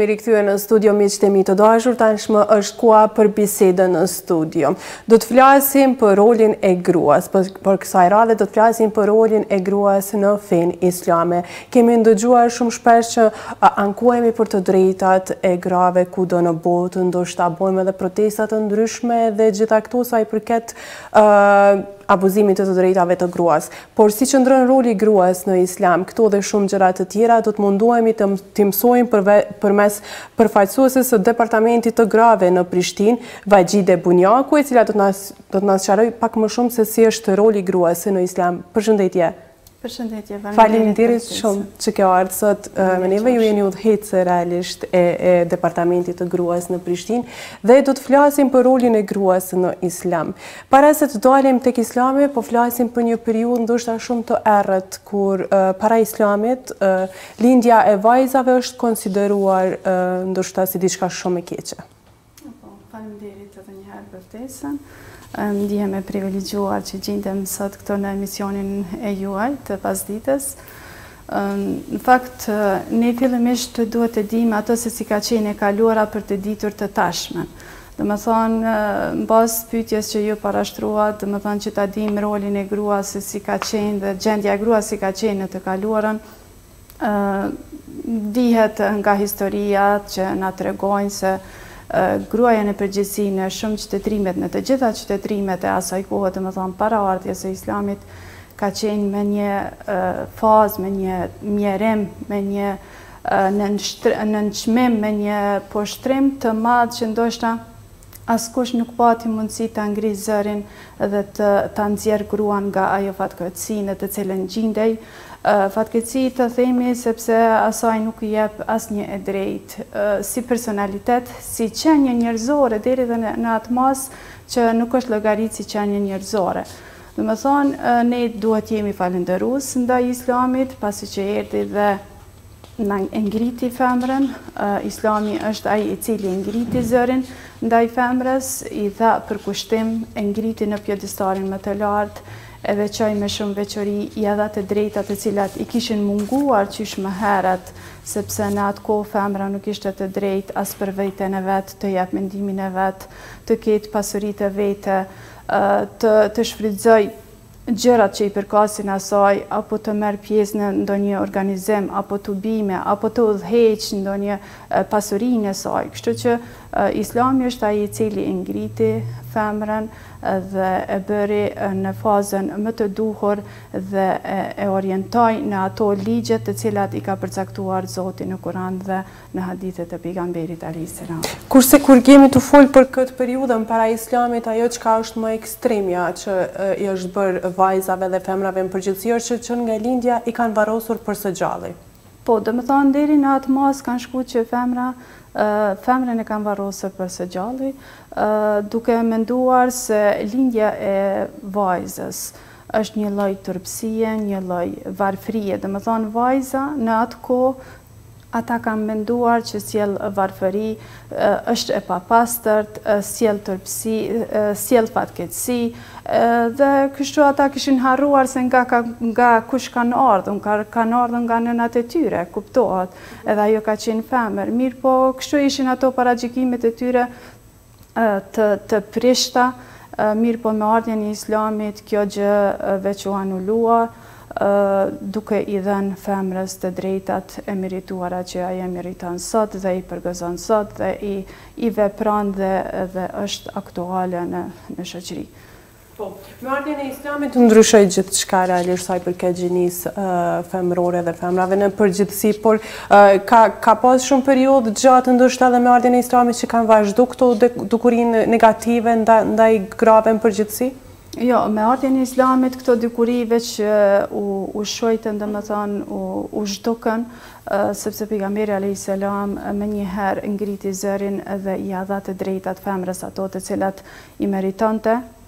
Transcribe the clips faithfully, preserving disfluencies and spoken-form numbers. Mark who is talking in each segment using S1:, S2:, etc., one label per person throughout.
S1: rikthyer në studio miqtë e mi të dashur, tashmë është koha për bisedën në studio. Do të flasim për rolin e gruas, për, për kësaj radhe do të flasim për rolin e gruas në fenë islame. Kemi ndëgjuar shumë shpesh që ankohemi për të drejtat e grave kudo në botë, ndoshta bojmë edhe protestat të ndryshme dhe gjitha këto sa i përket uh, abuzimit të të drejtave të gruas. Por si qëndron roli gruas në islam, këto dhe shumë gjëra të tjera, do të munduemi të mësojmë përmes përfaqësueses së Departamentit të Grave në Prishtinë, Vajgjide Bunjaku, e cila do të na sqarojë pak më shumë se si është roli gruas në islam. Përshëndetje.
S2: Përshëndetje,
S1: faleminderit shumë që ke ardhur sot me neve. Ju jeni udhëheqëse realisht e, e Departamentit të Gruas në Prishtinë dhe do të flasim për rolin e gruas në islam. Para se të dalim tek islami, po flasim për një periudhë ndoshta shumë të errët kur uh, para islamit uh, lindja e vajzave është konsideruar uh, ndoshta si diçka shumë e keqe.
S2: Po, faleminderit edhe një herë për ftesën. Ndihem e privilegjuar që gjendem sot këto në emisionin e juaj të pasdites. Në fakt, ne fillimisht duhet të dim ato se si ka qenë e kaluara për të ditur të tashmen. Dhe më thonë, në bazë pyetjes që ju parashtruat, dhe më thonë që ta dim rolin e gruas se si ka qenë dhe gjendja e gruas si ka qenë në të kaluarën, dihet nga historiat që na tregojnë se gruaja në përgjithësi në shumë qytetrimet, në të gjitha qytetrimet e asaj kohe, dhe më thonë para ardhjes së islamit, ka qenë me një uh, fazë, me një mjerim, me një uh, nënçmim, me një poshtrim të madh që ndoshta askush nuk pati mundësi ta ngrisë zërin dhe të ta nxjerrë gruan nga ajo fatkeqësi në të cilën gjindej. Uh, fatkeqësi të themi sepse asaj nuk i jep asnjë e drejtë uh, si personalitet, si qenie njerëzore, deri dhe në, në atë mas që nuk është llogarit si qenie njerëzore. Dhe më thonë, uh, ne duhet jemi falëndërues ndaj islamit, pasi që erdhi dhe na ngriti femrën. Uh, islami është ai i cili ngriti zërin ndaj femrës, i dha përkushtim, e ngriti në pjedestarin më të lartë, e veçoj me shumë veçori, i dha të drejtat të cilat i kishin munguar qysh më herët, sepse në atë kohë femra nuk ishte të drejtë as për veten e vet, të jap mendimin e vet, të ketë pasuritë e vete, të, të shfrytëzoj gjërat që i përkasin asaj, apo të merr pjesë në ndonjë organizim, apo të bime, apo të udhëheq ndonjë pasurinë e saj. Kështu që Islami është ai i cili i ngriti femrën dhe e bëri në fazën më të duhur dhe e orientoi në ato ligje të cilat i ka përcaktuar Zoti në Kur'an dhe në hadithet e pejgamberit alayhis salam.
S1: Kurse kur kemi të fol për këtë periudhën para islamit, ajo çka është më ekstremja që i është bërë vajzave dhe femrave në përgjithësi është që nga lindja i kanë varrosur për së gjalli.
S2: Po, do të thonë deri në atë mas kanë shkuar që femra Uh, femrën e kanë varrosur për së gjalli, uh, duke menduar se lindja e vajzës është një lloj turpësie, një lloj varfërie. Dhe më thonë, vajza në atë kohë ata kanë menduar që sjell varfëri, uh, është e papastërt, uh, sjell turpësi, uh, sjell fatkeqësi, uh, dhe kështu ata kishin harruar se nga, ka, nga kush kanë ardhur, ka, kanë ardhur nga nënat e tyre, kuptohet, edhe ajo ka qenë femër. Mirë po, kështu ishin ato paragjikimet e tyre uh, të, të prishta, uh, mirë po me ardhjen e islamit, kjo gjë uh, veç u anulua, Uh, duke i dhënë femrës të drejtat e merituara që ajo meriton sot dhe i përgëzon sot dhe i, i vepron dhe, dhe është aktuale në, në shoqëri.
S1: Po, me ardhjen e islamit ndryshoi gjithçka realisht sa i përket gjinisë uh, femrore dhe femrave në përgjithësi, por uh, ka, ka pas shumë periudhë gjatë ndoshta edhe me ardhjen e islamit që kanë vazhduar këto dukurinë negative ndaj, ndaj grave në përgjithësi?
S2: Jo, me ardhjen e islamit këto dukuri veç u, u shojtën, dhe më thonë, u, u zhdukën, uh, sepse pejgamberi alayhis salam me një herë ngriti zërin dhe i dha të drejtat femrës ato të cilat i meritonte,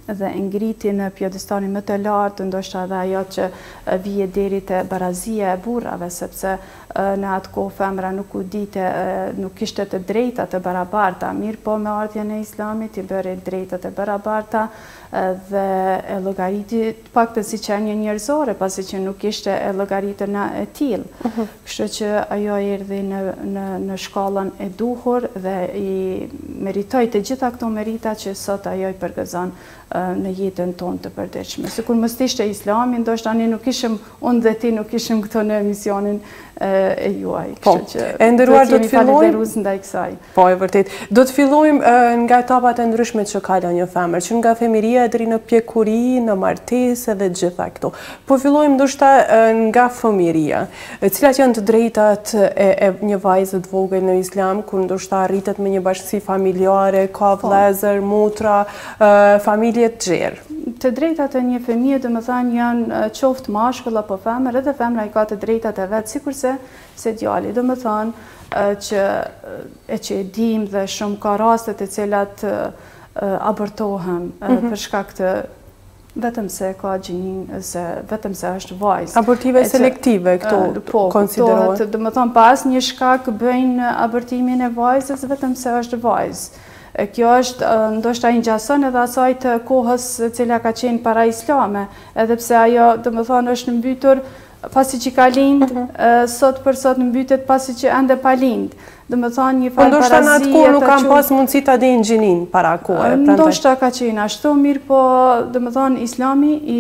S2: dhe ngriti në pjedestarin më të lartë, ndoshta edhe ajo që vije deri te barazia e burrave, sepse në atë kohë femra nuk u dite, nuk kishte të drejta të barabarta, mirë po me ardhjen e Islamit i bëri drejtat e barabarta dhe e llogariti pak të si qenie njerëzore, pasi që nuk ishte e llogaritur në e tillë. Kështu që ajo erdhi në, në, në shkallën e duhur dhe i meritoi të gjitha këto merita që sot ajo i përgëzon në jetën tonë të përditshme. Sikur mos ishte Islami, ndoshta ne nuk ishim, unë dhe ti nuk ishim këto në emisionin e juaj.
S1: Po, e ndëruar do të fillojmë
S2: ndaj kësaj.
S1: Po, e vërtet. Do të fillojmë nga etapat e ndryshme që kalon një femër, që nga fëmiria deri në pjekuri, në martesë dhe gjitha këto. Po fillojmë ndoshta nga fëmiria. Cilat janë të drejtat e, e një vajze të vogël në Islam, kur ndoshta rritet me një bashkësi familjare, ka vëllezër, motra, familje të gjerë?
S2: Të drejtat e një fëmije dhe më thanë janë qoftë mashkull apo femër, edhe femra i ka të drejtat e vetë, sikurse se djali. Dhe më thanë që e që e dim dhe shumë ka rastet e cilat abortohen për shkak të vetëm se ka gjinin, se vetëm se është vajzë.
S1: Abortive selektive këto
S2: po,
S1: konsiderohet?
S2: Dhe më thanë pas një shkak bëjnë abortimin e vajzës vetëm se është vajzë. Kjo është ndoshta i ngjason edhe asaj të kohës e cila ka qenë para islame, edhe pse ajo domethënë është mbytur pasi që ka lind, sot për sot mbytet pasi që ende pa lind. Domethënë një farë
S1: parazie. Ndoshta në atë kohë nuk kanë pas mundësi ta dinë gjinin para kohë.
S2: Ndoshta ka qenë ashtu, mirë po domethënë Islami i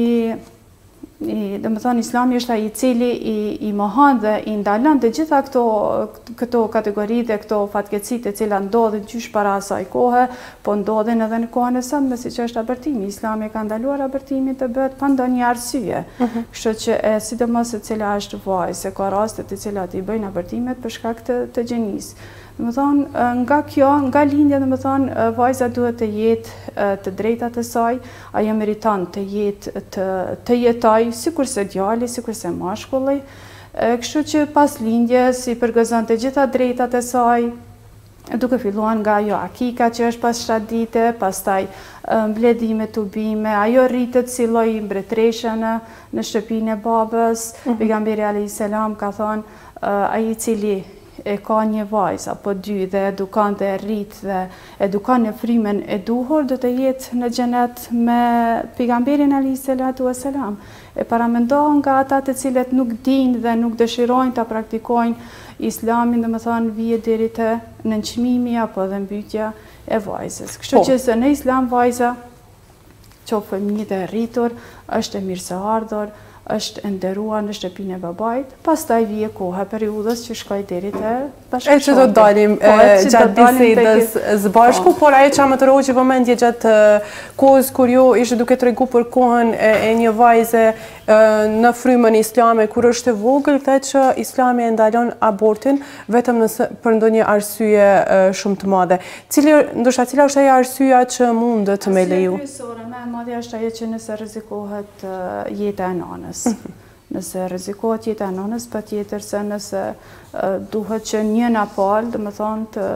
S2: dhe më thonë Islami është ai i cili i, i mohon dhe i ndalon të gjitha këto, këto kategori dhe këto fatkeqësi të cilat ndodhin gjysh para asaj kohe, po ndodhin edhe në kohën e sotme, siç është abortimi. Islami ka ndaluar abortimin të bëhet pa ndonjë arsye. Kështu që e sidomos e cila është vajzë, ka raste të cilat i bëjnë abortimet për shkak të, të gjenisë. Dhe më thonë, nga kjo, nga lindja, dhe më thonë, vajza duhet të jetë të drejtat e saj, ajo meriton të jetë, të, të jetoj, sikur se djali, sikur se mashkulli. Kështu që pas lindjes, i përgëzon të gjitha drejtat e saj, duke filluar nga ajo akika që është pas shtatë dite, pastaj mbledhime tubime, ajo rritet si lloj mbretëreshe në, në shtëpinë e babës. Pejgamberi alayhis salam ka thonë, ai i cili e ka një vajzë apo dy dhe edukon dhe rrit dhe edukon në frymën e duhur, do të jetë në xhenet me pejgamberin alayhis salatu wassalam. E paramendon nga ata të cilët nuk dinë dhe nuk dëshirojnë ta praktikojnë Islamin, dhe më thonë vije deri te nënçmimi apo dhe mbytja e vajzës. Kështu që se në Islam vajza, qoftë fëmijë e rritur, është e mirëseardhur, është e nderuar në shtëpinë e babait, pastaj vije koha periudhës që shkoj deri te bashkëshorti.
S1: E që do të dalim gjatë bisedës së bashku, por ajo që më të roqi vëmendje gjatë kohës kur ju ishte duke tregu për kohën e një vajze në frymën islame kur është e vogël, thotë që Islami e ndalon abortin vetëm nëse për ndonjë arsye shumë të madhe. Cili ndoshta cila është ajo arsyeja që mundet me leju?
S2: Kryesore më e madhe është ajo që nëse rrezikohet jeta e nanës. Nëse rrezikohet jeta e nënës, patjetër se nëse duhet që njëna palë, dhe më thonë të,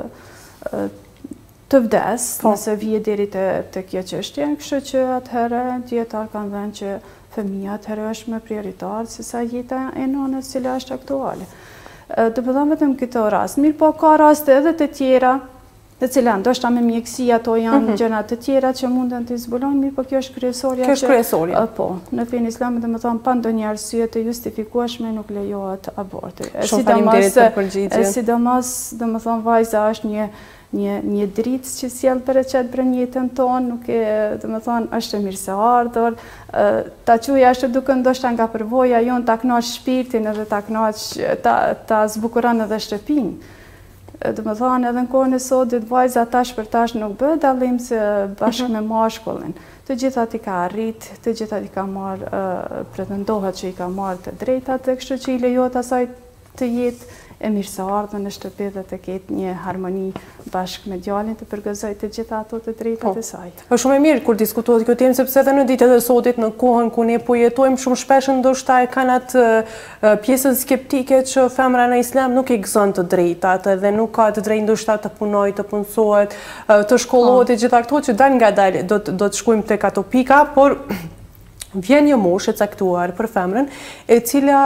S2: të vdes, nëse vije deri te, te kjo çështje, kështu që atëherë dietar kanë thënë që fëmia atëherë është më prioritar se sa jeta e nënës cila është aktuale. Do të them vetëm këto rast, mirë po ka raste edhe të tjera, të cilat ndoshta me mjekësi ato janë gjëra të tjera që munden të zbulojnë, mirë po kjo është kryesorja.
S1: Kjo është kryesorja.
S2: Po, në fenë islame domethënë pa ndonjë arsye të justifikueshme nuk lejohet aborti.
S1: Shumë faleminderit për përgjigjen.
S2: Sidomos, domethënë vajza është një një një dritë që sjell për çet brenda jetën tonë, nuk e, domethënë është e mirëseardhur, ta quaj ashtu duke ndoshta nga përvoja jon ta kënaq shpirtin edhe ta kënaq ta ta zbukuron edhe shtëpinë. Dhe më thonë edhe në kohën e sotit vajza tash për tash nuk bëhet dallim se bashkë me mashkullin. Të gjithat i ka arrit, të gjithat i ka marrë, pretendohet që i ka marrë të drejtat, kështu që i lejohet asaj të jetë e mirëseardhën në shtëpi dhe të ketë një harmoni bashkë me djalin të përgëzoj të gjitha ato të drejtat e saj.
S1: Është shumë e mirë kur diskutohet kjo temë, sepse edhe në ditët e sotit, në kohën ku ne po jetojmë, shumë shpesh ndoshta e kanë atë pjesën skeptike që femra në islam nuk i gëzon të drejtat dhe nuk ka të drejtë ndoshta të punojë, të punësohet, të shkollohet e gjitha këto që dal ngadalë do të do të shkojmë tek ato pika, por vjen një moshë e caktuar për femrën e cila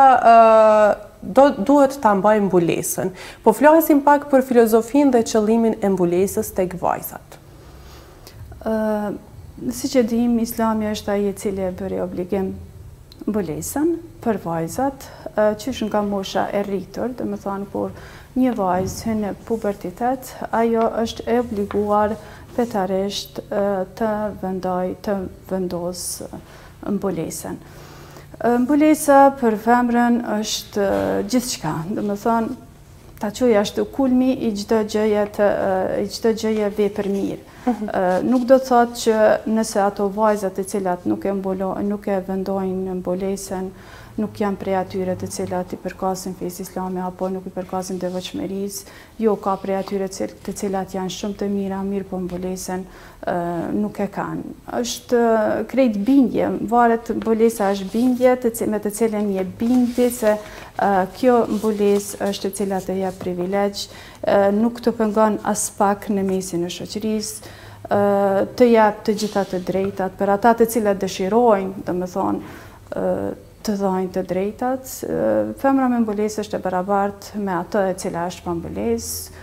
S1: do duhet ta mbajë mbulesën. Po flasim pak për filozofinë dhe qëllimin e mbulesës tek vajzat.
S2: Ë, siç e dim, Islami është ai i cili e bëri obligim mbulesën për vajzat, qysh nga mosha e rritur, domethënë kur një vajzë hyn në pubertetet, ajo është e obliguar fetarisht të vendoj të vendos mbulesën. Mbulesa për femrën është gjithçka, domethënë ta quaj ashtu kulmi i çdo gjëje të i çdo gjëje vepër mirë. Nuk do të thotë që nëse ato vajzat të cilat nuk e mbulojnë, nuk e vendojnë mbulesën, nuk janë prej atyre të cilat i përkasin fesë islame apo nuk i përkasin devotshmërisë, jo, ka prej atyre të cilat janë shumë të mira, mirë po mbulesën nuk e kanë. Është krejt bindje, varet mbulesa është bindje me të cilën je bindi se kjo mbulesë është e cila të jep privilegj, nuk të pengon as pak në mesin e shoqërisë, të jep të gjitha të drejtat për ata të cilat dëshirojnë, domethënë të dhajnë të drejtat. Femra me mbulesë është e barabartë me atë e cila është pa mbulesë,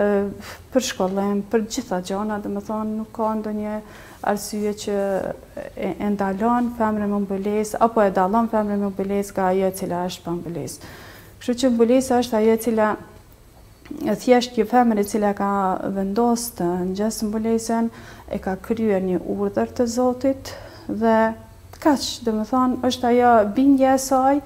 S2: për shkollim, për gjitha gjona, domethënë nuk ka ndonjë arsye që e ndalon femrën me mbulesë apo e dallon femrën me mbulesë nga ajo e cila është pa mbulesë. Kështu që mbulesa është ajo e cila thjesht një femër e cila ka vendosur të ngjasë mbulesën, e ka kryer një urdhër të Zotit dhe kaq, domethënë është ajo bindja e saj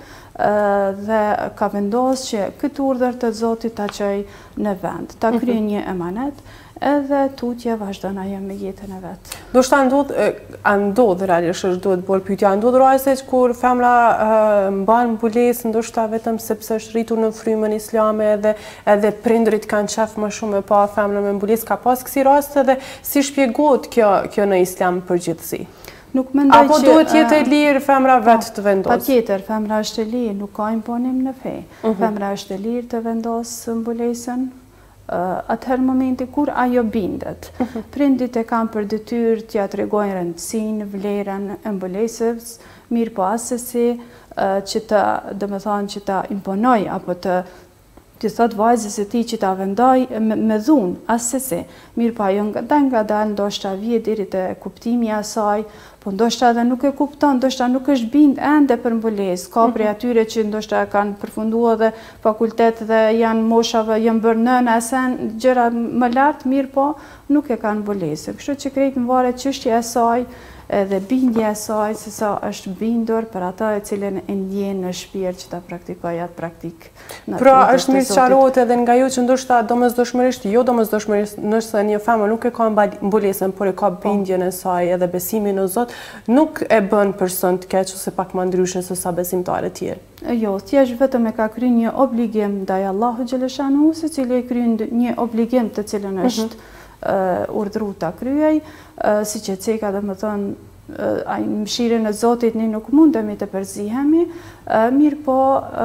S2: dhe ka vendosur që këtë urdhër të Zotit ta çojë në vend, ta kryejë një emanet, edhe tutje vazhdon ajo me jetën e vet.
S1: Do shta ndodh, a ndodh realisht është duhet bërë pyetja, ndodh raste kur femra mban mbulesë ndoshta vetëm sepse është rritur në frymën islame edhe edhe prindrit kanë qef më shumë me pa femrën me mbulesë, ka pas kësi raste dhe si shpjegohet kjo kjo në islam përgjithësi?
S2: Nuk mendoj
S1: Apo
S2: që
S1: duhet jetë e lirë femra vetë të vendosë?
S2: Patjetër, femra është e lirë, nuk ka imponim në fe. Femra është e lirë të vendosë mbulesën atëherë momenti kur ajo bindet. Prindit e kanë për detyrë t'ja tregojnë rëndësinë, vlerën e mbulesës, mirë po asesi që ta, domethënë që ta imponoj apo të të thot vajzës e tij që ta vendoj me, me dhunë, asesi. Mirë pa ajo nga nga dal ndoshta vije deri te kuptimi i asaj, po ndoshta edhe nuk e kupton, ndoshta nuk është bind ende për mbulesë. Ka prej atyre që ndoshta kanë përfunduar dhe fakultet dhe janë moshave, janë bërë nëna, sen gjëra më lart, mirë po nuk e kanë mbulesën. Kështu që krejt varet çështja e saj edhe bindja e saj se sa është bindur për ata e cilën e ndjen në shpirt që ta praktikojë atë praktik.
S1: Pra është mirë qarohet edhe nga ju që ndoshta domosdoshmërisht, jo domosdoshmërisht, nëse një femër nuk e ka mbulesën, por e ka bindjen e saj edhe besimin në Zot, nuk e bën person të keq ose pak më ndryshe se sa besimtarë të tjerë.
S2: Jo, thjesht vetëm e ka kryer një obligim ndaj Allahu xhaleshanu, secili e kryen një obligim të cilën është urdhëruar ta kryej, siç e ceka domethënë ai mëshirën e Zotit ne nuk mundemi të përzihemi, mirë po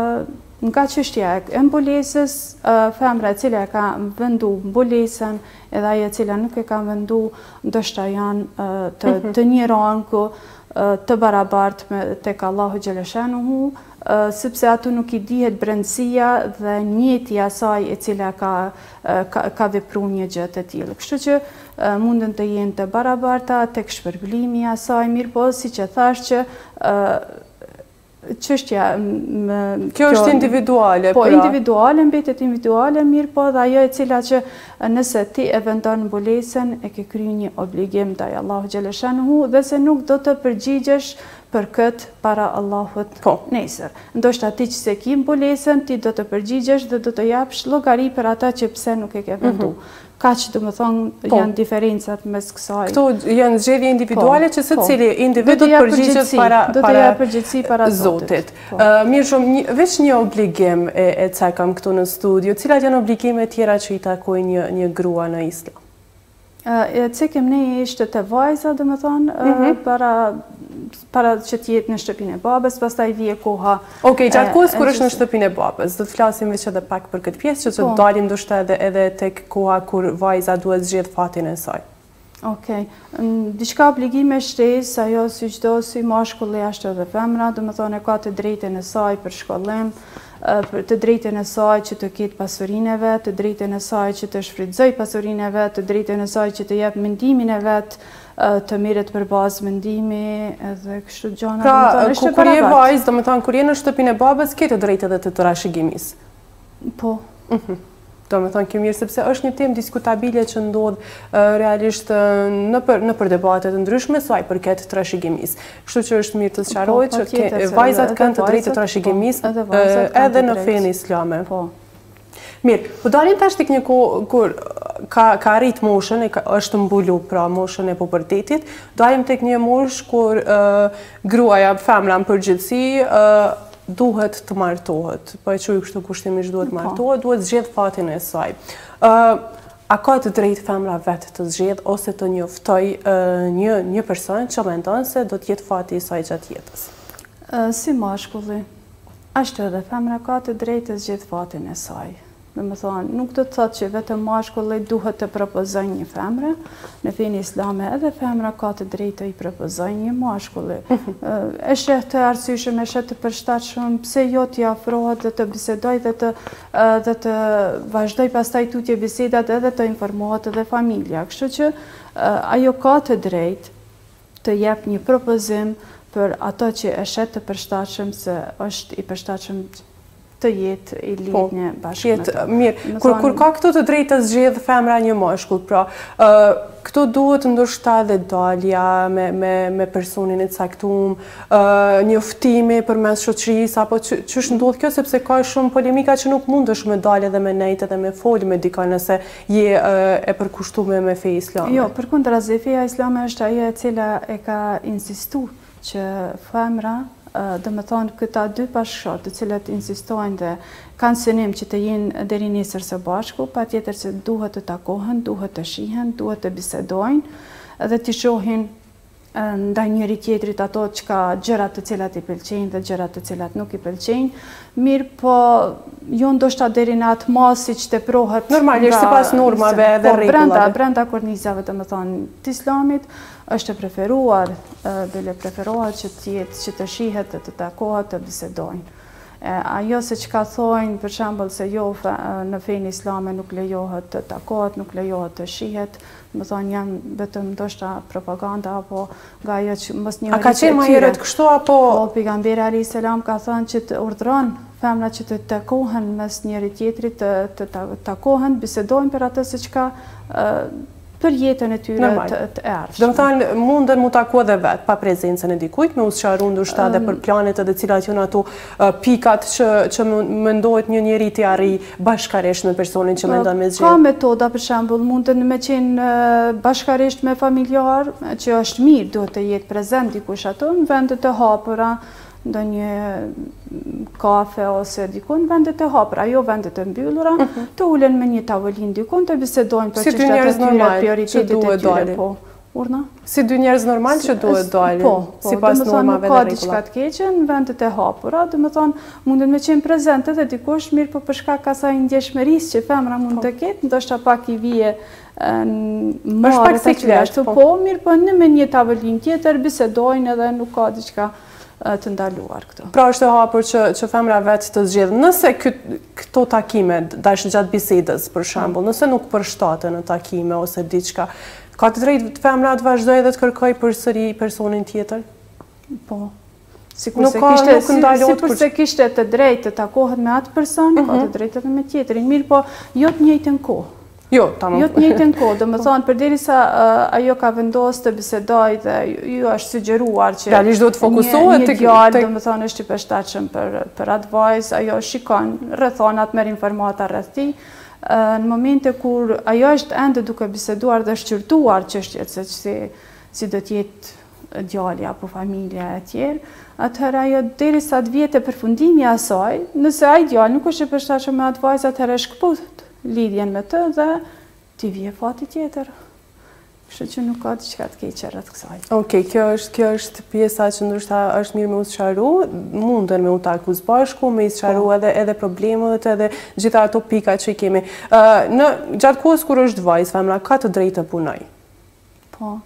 S2: nga çështja e mbulesës, femra e cila ka vendu mbulesën edhe ajo e cila nuk e ka vendu, ndoshta janë të, të një rangë të barabartë tek Allahu xhaleshanuhu, sepse ato nuk i dihet brendësia dhe njëti asaj e cila ka, ka, ka vepruar një gjë të tillë. Kështu që mundën të jenë të barabarta tek shpërblimi i asaj, mirë po siç e thash që çështja
S1: kjo është individuale.
S2: Po, individuale, mbetet individuale, mirë po dhe ajo e cila që nëse ti e vendon mbulesën e ke kryer një obligim ndaj Allahu xhaleshanuhu dhe se nuk do të përgjigjesh për këtë para Allahut nesër. Ndoshta ti që se ki mbulesën, ti do të përgjigjesh dhe do të japsh llogari për ata që pse nuk e ke vendu. Ka që të më thonë janë diferencat mes kësaj.
S1: Këto janë zgjedhje individuale që secili individ do të përgjigjet para Zotit. Mirë shumë, veç një obligim e cekam këtu në studio, cilat janë obligime tjera që i takojnë një grua në Islam?
S2: E cekim ne ishte të vajza, dhe më thonë, para që t'jetë në shtëpinë e babës, pastaj vije koha...
S1: Okej, gjatë kohës kur është në shtëpinë e babës, do të flasim veç edhe pak për këtë pjesë, që të dalim ndoshta edhe tek koha kur vajza duhet zgjedh fatin e saj.
S2: Okej, diçka obligime shtesë, ajo si çdo si mashkulli ashtu edhe femra, do më thonë e ka të drejtën e saj për shkollim, të drejtën e saj që të ketë pasurinë e vet, të drejtën e saj që të shfrytëzoj pasurinë e vet, të drejtën e saj që të jep mendimin e vet, të merret për bazë mendimi edhe kështu gjëra.
S1: Pra, kur je vajzë, domethënë kur je në shtëpinë e babës, ke të drejtë edhe të trashëgimisë.
S2: Po.
S1: Do me thonë kjo mirë, sepse është një temë diskutabile që ndodhë realisht në për debatet ndryshme, saj përket trashëgimisë. Kështu që është mirë të sqaroj që vajzat kanë të drejtë të trashëgimisë edhe në fenë islame. Mirë, po dalim tash tek një kohë kur ka arrit moshën, është mbulu pra moshën e pubertetit, dalim tek një moshë kur gruaja, femra në përgjithësi, duhet të martohet, po e quaj kështu kushtimisht duhet martohet, duhet zgjedh fatin e saj. A ka të drejtë femra vetë të zgjedh ose të njoftoj një person që mendon se do të jetë fati i saj gjatë jetës?
S2: Si mashkulli, ashtu edhe femra ka të drejtë të zgjedh fatin e saj. Dhe më thonë, nuk do të thotë që vetëm mashkulli duhet të propozojnë një femre, në fenë islame edhe femra ka të drejtë të i propozojnë një mashkulli. E sheh të arsyeshëm, e sheh të përshtatshëm, pse jo t'i afrohet dhe të bisedoj dhe të vazhdoj pastaj tutje bisedat edhe të informohet edhe familja. Kështu që ajo ka të drejtë të jep një propozim për ato që e sheh të përshtatshëm se është i përshtatshëm të jetë i lidhë një bashkë me të.
S1: Mirë, kur ka këto të drejtë të zgjedhë femra një mashkull, pra, këto duhet ndoshta dhe dalja me personin e caktuar, njoftimi përmes shoqërisë, apo ç'është ndodh kjo, sepse ka shumë polemika që nuk mundesh me dalje dhe me nejtë dhe me folë me dikon nëse je e përkushtuar me fe islame.
S2: Jo, përkundrazi, feja islame është ajo e cila e ka insistuar që femra, dhe me thonë këta dy bashkëshortë të cilat insistojnë dhe kanë synim që të jenë deri nesër së bashku, pa tjetër që duhet të takohen, duhet të shihen, duhet të bisedojnë dhe të shohin ndaj njëri tjetrit ato çka gjërat të cilat i pëlqejnë dhe gjërat të cilat nuk i pëlqejnë. Mirë, po jo ndoshta deri në atë mas siç teprohet
S1: normalisht sipas normave dhe rregullave.
S2: Brenda kornizave, të më thonë, të islamit është preferuar, bile preferohet që të jetë, që të shihet, të takohet, të bisedojnë. Ajo se që ka thojnë, për shembull se jo në fenë islame nuk lejohet të takohet, nuk lejohet të shihet, më thonë janë vetëm ndoshta propaganda apo nga ajo që mos një...
S1: A ka qenë më herët kështu apo...
S2: Po, pejgamberi alayhis salam ka thënë që të urdhëron femrat që të takohen mes njëri tjetrit, të takohen, bisedojnë për atë se çka për jetën e tyre të ardhshme.
S1: Do të thonë munden mu taku edhe vetë, pa prezencën e dikujt, me u sqaruar ndoshta edhe për planet edhe cilat janë ato pikat që mendohet një njeri t'i arrijë bashkarisht me personin që mendon me zgjedh.
S2: Ka metoda, për shembull, munden me qenë bashkarisht me familjar, që është mirë, duhet të jetë prezent dikush ato në vendet e hapura, ndonjë kafe ose dikun, vendet e hapura, jo vendet e mbyllura, të ulen me një tavolinë dikun, të bisedojnë për çështjet e tyre, prioritetet e tyre, po. Urna?
S1: Si dy njerëz normal që duhet dalin,
S2: po,
S1: sipas normave dhe rregullave.
S2: Ka diçka të keqe në vendet e hapura, do të thonë munden me qenë prezente edhe dikush, mirë, po për shkak asaj ndjeshmërisë që femra mund të ketë, ndoshta pak i vije marrë të ashtu, po, mirë, po në me një tavolinë tjetër bisedojnë edhe nuk ka diçka të ndaluar këto.
S1: Pra është e hapur që femra vetë të zgjedhë. Nëse këto takime, dash gjatë bisedës për shembull, nëse nuk përshtaten në takime ose diçka, ka të drejtë femra të vazhdojë dhe të kërkojë përsëri personin tjetër?
S2: Po. Sikurse kishte të drejtë të takohet me atë person, ka të drejtë edhe me tjetrin. Mirë, po jo të njëjtën kohë.
S1: Jo, tamam.
S2: Jo të njëjtën kohë, do më thonë, përderisa uh, ajo ka vendosur të bisedoj dhe ju është sugjeruar që
S1: realisht do të fokusohet
S2: një djalë, do më thonë, është i përshtatshëm për për atë vajzë, ajo shikon rrethonat, merr informata rreth tij. Uh, në momente kur ajo është ende duke biseduar dhe shqyrtuar çështjet se si si do të jetë djali apo familja e tjerë, atëherë ajo derisa të vjetë përfundimi i asaj, nëse ai djalë nuk është i përshtatshëm me atë vajzë, atëherë shkput lidhjen me të dhe t'i vje fati tjetër. Kështu që nuk ka diçka të keqe rreth kësaj.
S1: Okej, kjo është kjo është pjesa që ndoshta është mirë me u sqaru, munden me u taku së bashku, me i sqaru edhe edhe problemet, edhe gjitha ato pika që i kemi. Uh, në gjatë kohës kur është vajzë, femra ka të drejtë të punoj.
S2: Po.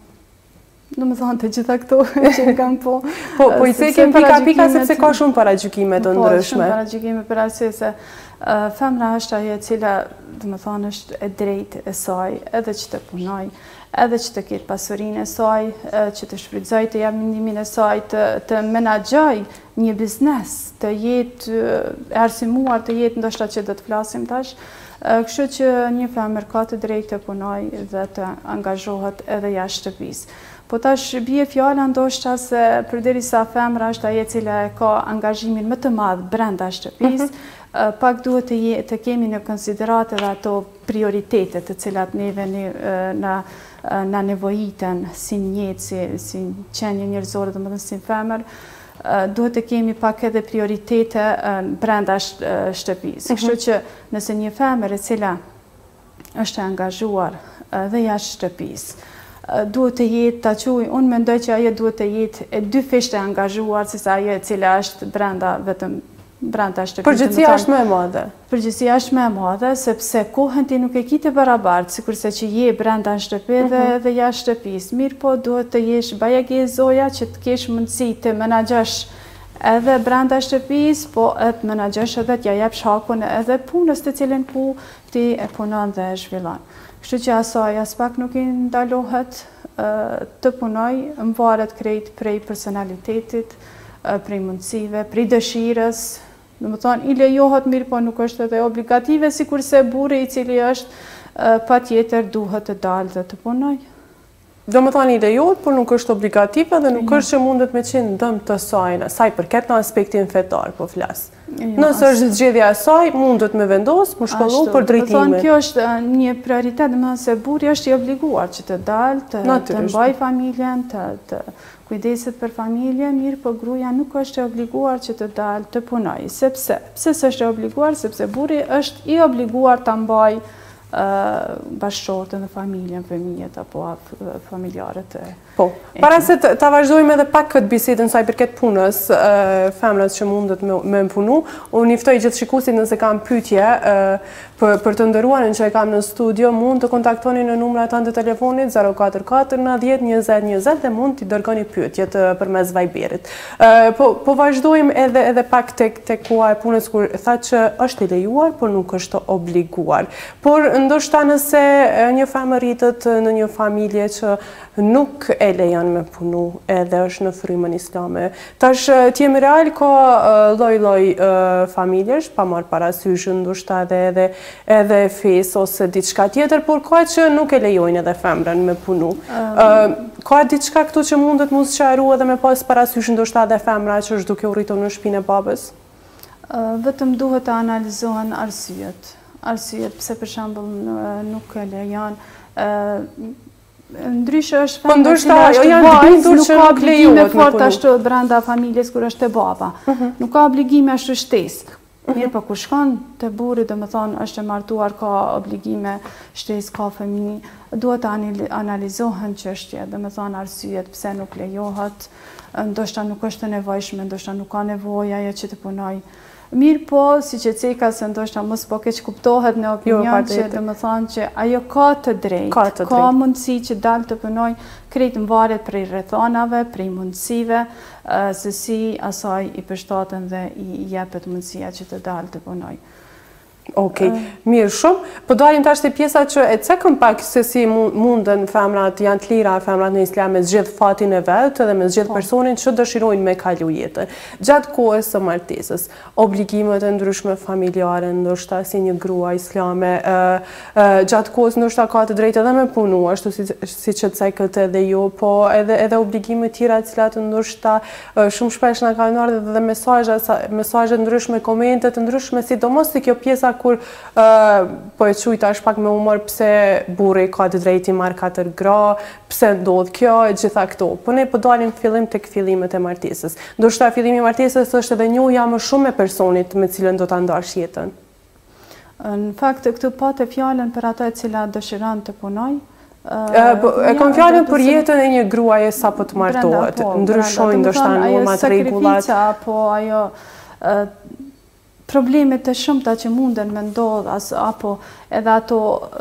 S2: Do më thonë të gjitha këto që i kam po.
S1: Po, po i cekim pika pika sepse ka shumë paragjykime të ndryshme.
S2: Po, shumë paragjykime për arsye se uh, femra është ajo e cila, do më thonë, është e drejtë e saj, edhe që të punoj, edhe që të ketë pasurinë e saj, që të shfrytëzoj të jap mendimin e saj, të, të menaxhoj një biznes, të jetë e arsimuar, të jetë ndoshta që do të flasim tash. Kështu që një femër ka të drejtë të punoj dhe të angazhohet edhe jashtë shtëpisë. Po tash bie fjala ndoshta se përderisa femra është ajo e cila e ka angazhimin më të madh brenda shtëpisë, uh-huh. pak duhet të, je, të kemi në konsiderat edhe ato prioritetet të cilat neve ne, na, na nevojiten si njetë, si, si qenje njerëzore, domethënë si femër, duhet të kemi pak edhe prioritete brenda shtëpisë. Kështu që nëse një femër e cila është e angazhuar dhe jashtë shtëpisë, duhet të jetë, ta quaj, unë mendoj që ajo duhet të jetë e dy fisht e angazhuar, se sa ajo e cila është brenda vetëm brenda shtëpisë.
S1: Përgjithësia është më e madhe.
S2: Përgjithësia është më e madhe, sepse kohën ti nuk e ke të barabartë, sikurse që je brenda shtëpisë dhe, dhe jashtë shtëpisë. Mirë po duhet të jesh bajagezoja që të kesh mundësi të menaxhosh edhe brenda shtëpisë, po të menaxhosh edhe t'ja japsh hakun edhe punës të cilën ku ti e punon dhe e zhvillon. Kështu që asaj as pak nuk i ndalohet të punoj, më varet krejt prej personalitetit, prej mundësive, prej dëshirës. Do më thonë, i lejohet mirë, po nuk është edhe obligative, si kurse burri i cili është pa tjetër duhet të dalë dhe të punoj.
S1: Do më thonë i lejohet, por nuk është obligative dhe nuk është që mundet me qenë dëm të sajnë, saj përket në aspektin fetar, po flasë. Nësë është zgjedhja e saj, mundet me vendosë, më shkollu për drejtime.
S2: Thonë, kjo është një prioritet, më se burri është i obliguar që të dalë, të, të mbaj familjen, të, të kujdeset për familje, mirë, po gruaja nuk është e obliguar që të dalë të punoj. Sepse, pse s'është e obliguar? Sepse burri është i obliguar të mbaj uh, bashkëshortën dhe familjen, fëmijët apo familjarët e
S1: Po, para se të, të vazhdojmë edhe pak këtë bisedën saj përket punës, femrat që mundet me, me më punu, unë niftoj gjithë shikusit nëse kam pyetje për, për të ndëruarin që e kam në studio, mund të kontaktoni në numrat tanë të telefonit zero katër katër nëntëdhjetë njëzet njëzet dhe mund t'i dërgoni pyetjet përmes Viberit. Po, po vazhdojmë edhe, edhe pak tek, tek koha e punës kur tha që është i lejuar, por nuk është obliguar. Por ndoshta nëse një femër rritet në një familje që nuk e lejon me punu edhe është në frymën islame. Tash t'jemi real ka lloj-lloj familjesh, pa marrë parasysh ndoshta edhe edhe edhe fesë ose diçka tjetër, por ka që nuk e lejojnë edhe femrën me punu. Um, ka diçka këtu që mundet mos sqaru edhe me pas parasysh ndoshta edhe femra që është duke u rritur në shtëpinë e babës?
S2: Uh, vetëm duhet të analizohen arsyet. Arsyet pse për shembull nuk e lejon. Uh, Ndryshe është femra që është vajzë, nuk ka obligime fort ashtu brenda familjes kur është e baba. Nuk ka obligime ashtu shtesë. Mirë, po kur shkon te burri, do të thonë është e martuar, ka obligime shtesë, ka fëmijë, duhet të analizohen çështja, do të thonë arsyet pse nuk lejohet, ndoshta nuk është e nevojshme, ndoshta nuk ka nevojë ajo që të punoj. Mirë po, si që ceka se ndoshta mos po keq kuptohet në opinion që dhe më thonë që ajo ka të drejtë, ka, të drejt. ka mundësi që dalë të punoj, krejt në varet prej rrethonave, prej mundësive, uh, se si asaj i përshtaten dhe i jepet mundësia që të dalë të punoj.
S1: Okej, mirë shumë. Po dalim tash te pjesa që e cekëm pak se si mundën femrat, janë të lira femrat në islam me zgjedh fatin e vet dhe me zgjedh personin që dëshirojnë me kalu jetën. Gjatë kohës së martesës, obligimet e ndryshme familjare, ndoshta si një grua islame, gjatë kohës ndoshta ka të drejtë edhe me punu, ashtu si që cekët edhe ju, po edhe edhe obligime tjera të cilat ndoshta shumë shpesh na kanë ardhur dhe mesazhe mesazhe ndryshme, komente të ndryshme, sidomos se kjo pjesa kur uh, po e qujta është pak me humor pse burri ka të drejti marrë katër gra, pse ndodh kjo, e gjitha këto. Po ne po dalim fillim tek fillimet e martesës. Ndoshta fillimi i martesës është edhe njohja më shumë e personit me cilën do ta ndash jetën.
S2: Në fakt, këtu pa të fjalën për ata e cila dëshiron të punoj.
S1: E kam fjalën për jetën e një gruaje sa po të martohet. Ndryshojnë ndoshta normat, rregullat.
S2: Apo ajo problemet e shumta që munden me ndodh, apo edhe ato,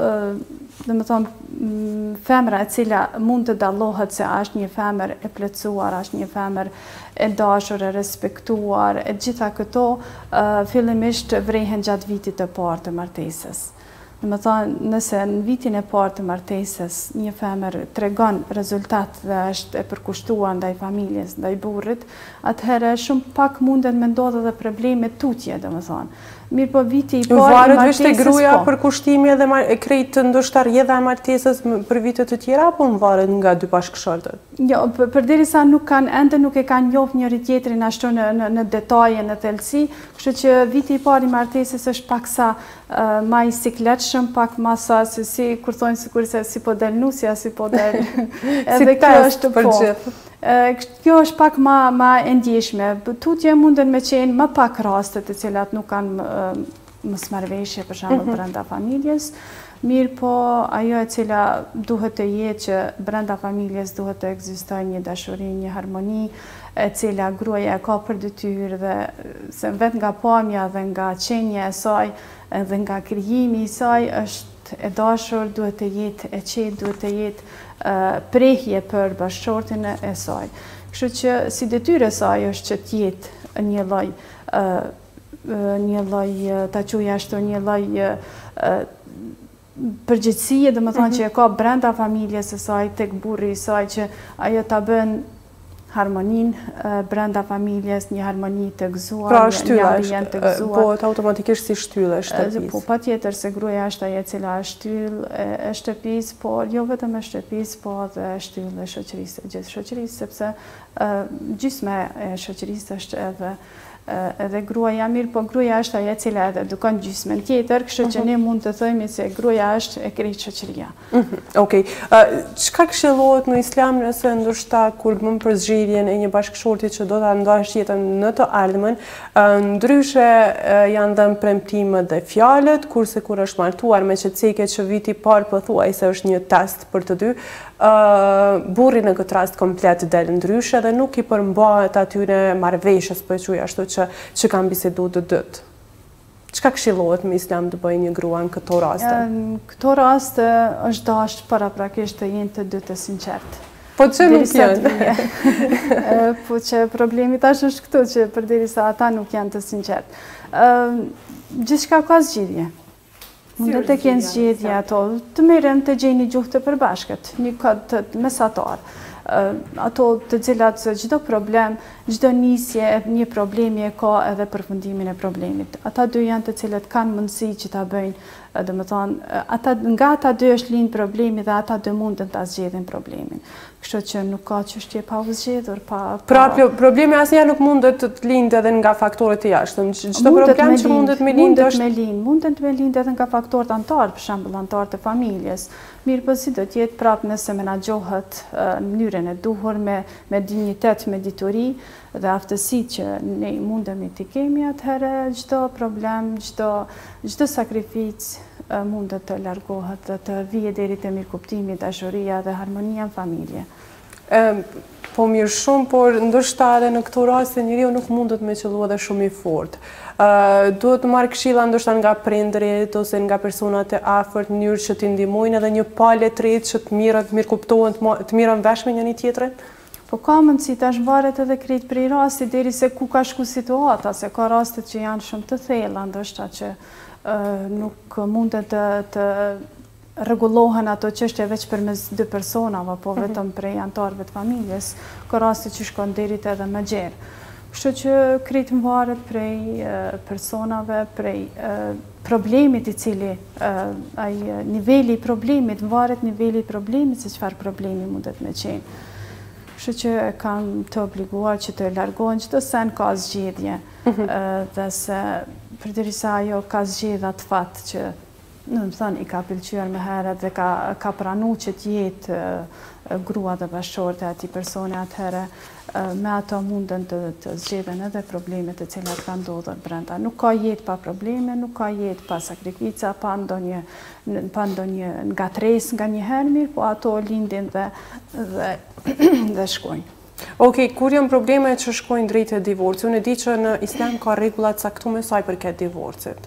S2: dhe me thonë, femra e cila mund të dallohet se është një femër e plotësuar, është një femër e dashur, e respektuar, e gjitha këto fillimisht vrehen gjatë vitit të parë të martesës. Dhe me thonë, nëse në vitin e parë të martesës një femër tregon rezultat dhe është e përkushtuar ndaj familjes, ndaj burrit, atëherë shumë pak mundet me ndodhë edhe probleme tutje, dhe me thonë. Mirë po viti i parë i martesës,
S1: varet veç te gruaja për kushtimi edhe e krejt ndoshta rrjedha e martesës për vite të tjera, apo varet nga dy bashkëshortët?
S2: Jo, përderisa nuk kanë ende nuk e kanë njohur njëri tjetrin ashtu në në, në detaje, në thellësi, kështu që viti i parë i martesës është paksa uh, më i sikletshëm, pak më sa se si kur thonë sigurisht se si po del nusja, si po del edhe kjo është për gjithë. Kjo është pak ma, ma e ndjeshme. Tutje munden me qenë më pak rastet e cilat nuk kanë mosmarrëveshje për shembull mm -hmm. brenda familjes. Mirë po ajo e cila duhet të jetë që brenda familjes duhet të ekzistojë një dashuri, një harmoni, e cila gruaja ka për detyrë dhe se vetë nga pamja dhe nga qenja e saj dhe nga krijimi i saj është e dashur, duhet të jetë e qetë, duhet të jetë uh, prehje për bashkëshortin e saj. Kështu që si detyrë e saj është që të jetë një lloj uh, një lloj ta quaj ashtu një lloj uh, përgjegjësie, domethënë mm -hmm. që e ka brenda familjes së saj tek burri i saj, që ajo ta bën harmonin brenda familjes, një harmoni të gëzuar,
S1: pra,
S2: një ambient të gëzuar.
S1: Po, automatikisht si shtyllë e shtëpisë.
S2: Po, patjetër se gruaja është ajo e cila është shtyllë e shtëpisë, por jo vetëm e shtëpisë, po edhe shtyllë e shoqërisë, gjithë shoqërisë, sepse gjysma e shoqërisë është edhe edhe gruaja, mirë, po gruaja është ajo e cila edhe edukon gjysmën tjetër, kështu që ne mund të themi se gruaja është e krejt shoqëria.
S1: Okej. Çka këshillohet në islam nëse ndoshta kur bën për zgjedhjen e një bashkëshorti që do ta ndash jetën në të ardhmen, ndryshe janë dhënë premtimet dhe fjalët, kurse kur është martuar me qetësike që viti i parë pothuajse është një test për të dy, burri në këtë rast komplet del ndryshe dhe nuk i përmbahet atyre marrëveshjes, po e quaj ashtu, që që kanë biseduar të dytë. Çka këshillohet me islam të bëjë një grua në këto raste?
S2: Në këto raste është dashur paraprakisht të jenë të dytë të sinqertë.
S1: Po që nuk janë?
S2: Po që problemi tash është këtu, që përderisa ata nuk janë të sinqertë. Gjithçka ka zgjidhje. Mund të kenë zgjedhje ato, të merren të gjejnë një gjuhë të përbashkët, një kod mesatar. Ato të cilat çdo problem, çdo nisje, një problemi e ka edhe përfundimin e problemit. Ata dy janë të cilët kanë mundësi që ta bëjnë, domethënë, ata nga ata dy është lind problemi dhe ata dy mundën ta zgjedhin problemin. Kështu që nuk ka çështje pa u zgjedhur, pa.
S1: Pra problemi asnjëherë nuk mundet të lindë edhe nga faktorët e jashtëm. Çdo problem që mundet me lindë është
S2: me lind, mundet me lindë edhe nga faktorët antar, për shembull antar të familjes. Mirë, po si do të jetë prapë nëse menaxhohet në mënyrën e duhur, me me dinjitet, me dituri dhe aftësitë që ne mundemi të kemi, atëherë çdo problem, çdo çdo sakrificë mundet të largohet dhe të vijë deri te mirëkuptimi, dashuria dhe harmonia në familje.
S1: Po mirë shumë, por ndoshta edhe në këto raste njeriu nuk mundet me qellu edhe shumë i fortë. Duhet të marrë këshilla ndoshta nga prindërit ose nga personat e afërt në mënyrë që t'i ndihmojnë edhe një palë të tretë që të mirë të mirëkuptohen, të mirën vesh me njëri tjetrin.
S2: Po ka mundësi, tash varet edhe krejt prej rasti deri se ku ka shku situata, se ka rastet që janë shumë të thella, ndoshta që nuk mundet të, të rregullohen ato çështje veç përmes dy personave, po vetëm prej anëtarëve të familjes, ka raste që shkon deri edhe më gjerë. Kështu që krejt varet prej personave, prej problemit i cili, ai niveli i problemit, varet niveli i problemit se çfarë problemi mundet me qenë. Kështu që kanë të obliguar që të largohen çdo sen ka zgjedhje, dhe se përderisa ajo ka zgjedhja të fat që në më thënë, i ka pëlqyer më herët dhe ka, ka pranu që t'jetë grua dhe bashkëshorte ati personi atëherë, me ato mundën të, të zgjedhen edhe problemet të cilat ka ndodhur brenda. Nuk ka jetë pa probleme, nuk ka jetë pa sakrifica, pa ndonjë, pa ndonjë ngatresë nga një herë mirë, po ato lindin dhe, dhe, dhe shkojnë.
S1: Ok, kur janë probleme që shkojnë drejt e divorci? Unë e di që në Islam ka rregullat caktuar sa i përket divorcit.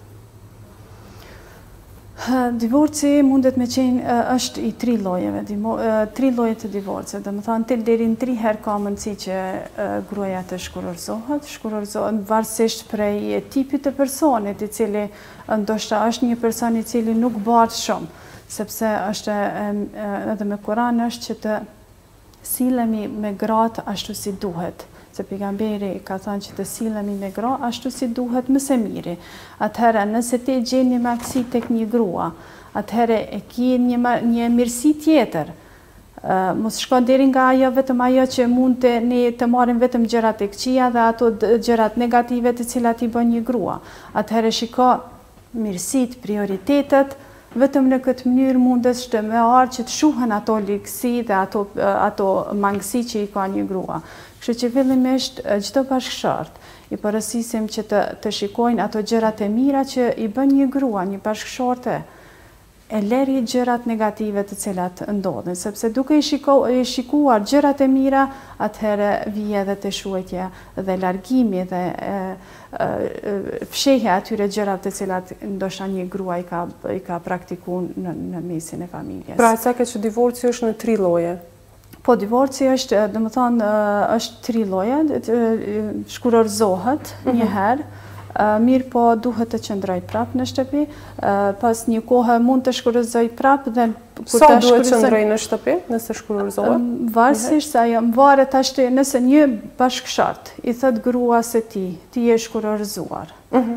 S2: Divorci mundet me qenë është i tri llojeve, tri lloje të divorcit. Dhe më thanë, të deri në tri herë ka mundësi që gruaja të shkurorzohet, shkurorzohet varësisht prej tipit të personit, i cili ndoshta është një person i cili nuk bart shumë, sepse është edhe me Kur'an është që të silemi me gratë ashtu si duhet. Se pejgamberi ka thënë që të silemi me gra ashtu si duhet më së miri. Atëherë, nëse ti gjen një mangësi tek një grua, atëherë e ki një, një mirësi tjetër. Uh, mos shko deri nga ajo vetëm ajo që mund të ne të marrim vetëm gjërat e këqija dhe ato gjërat negative të cilat i bën një grua. Atëherë shiko mirësit, prioritetet, vetëm në këtë mënyrë mundesh të me ardhë që të shuhen ato ligësi dhe ato, ato mangësi që i ka një grua. Kështu që fillimisht çdo bashkëshort i porosisim që të, të shikojnë ato gjërat e mira që i bën një grua, një bashkëshorte, e leri gjërat negative të cilat ndodhin, sepse duke i, shiko, i shikuar gjërat e mira, atëherë vije edhe të shuajtja dhe largimi dhe e, e, fshehja atyre gjërat të cilat ndoshta një grua i ka, i ka praktikuar në, në mesin e familjes.
S1: Pra, sa ke që divorci është në tri lloje?
S2: Po, divorci është, dhe më thonë, është tri lloje, shkurorzohet një herë, mirë po duhet të qëndroj prapë në shtëpi, pas një kohë mund të shkurorzoj prapë dhe...
S1: Sa duhet qëndroj në shtëpi nëse shkurozohet?
S2: Varësisht, ajo, varet ashtë nëse një bashkëshort i thët grua se ti, ti je shkurorzuar,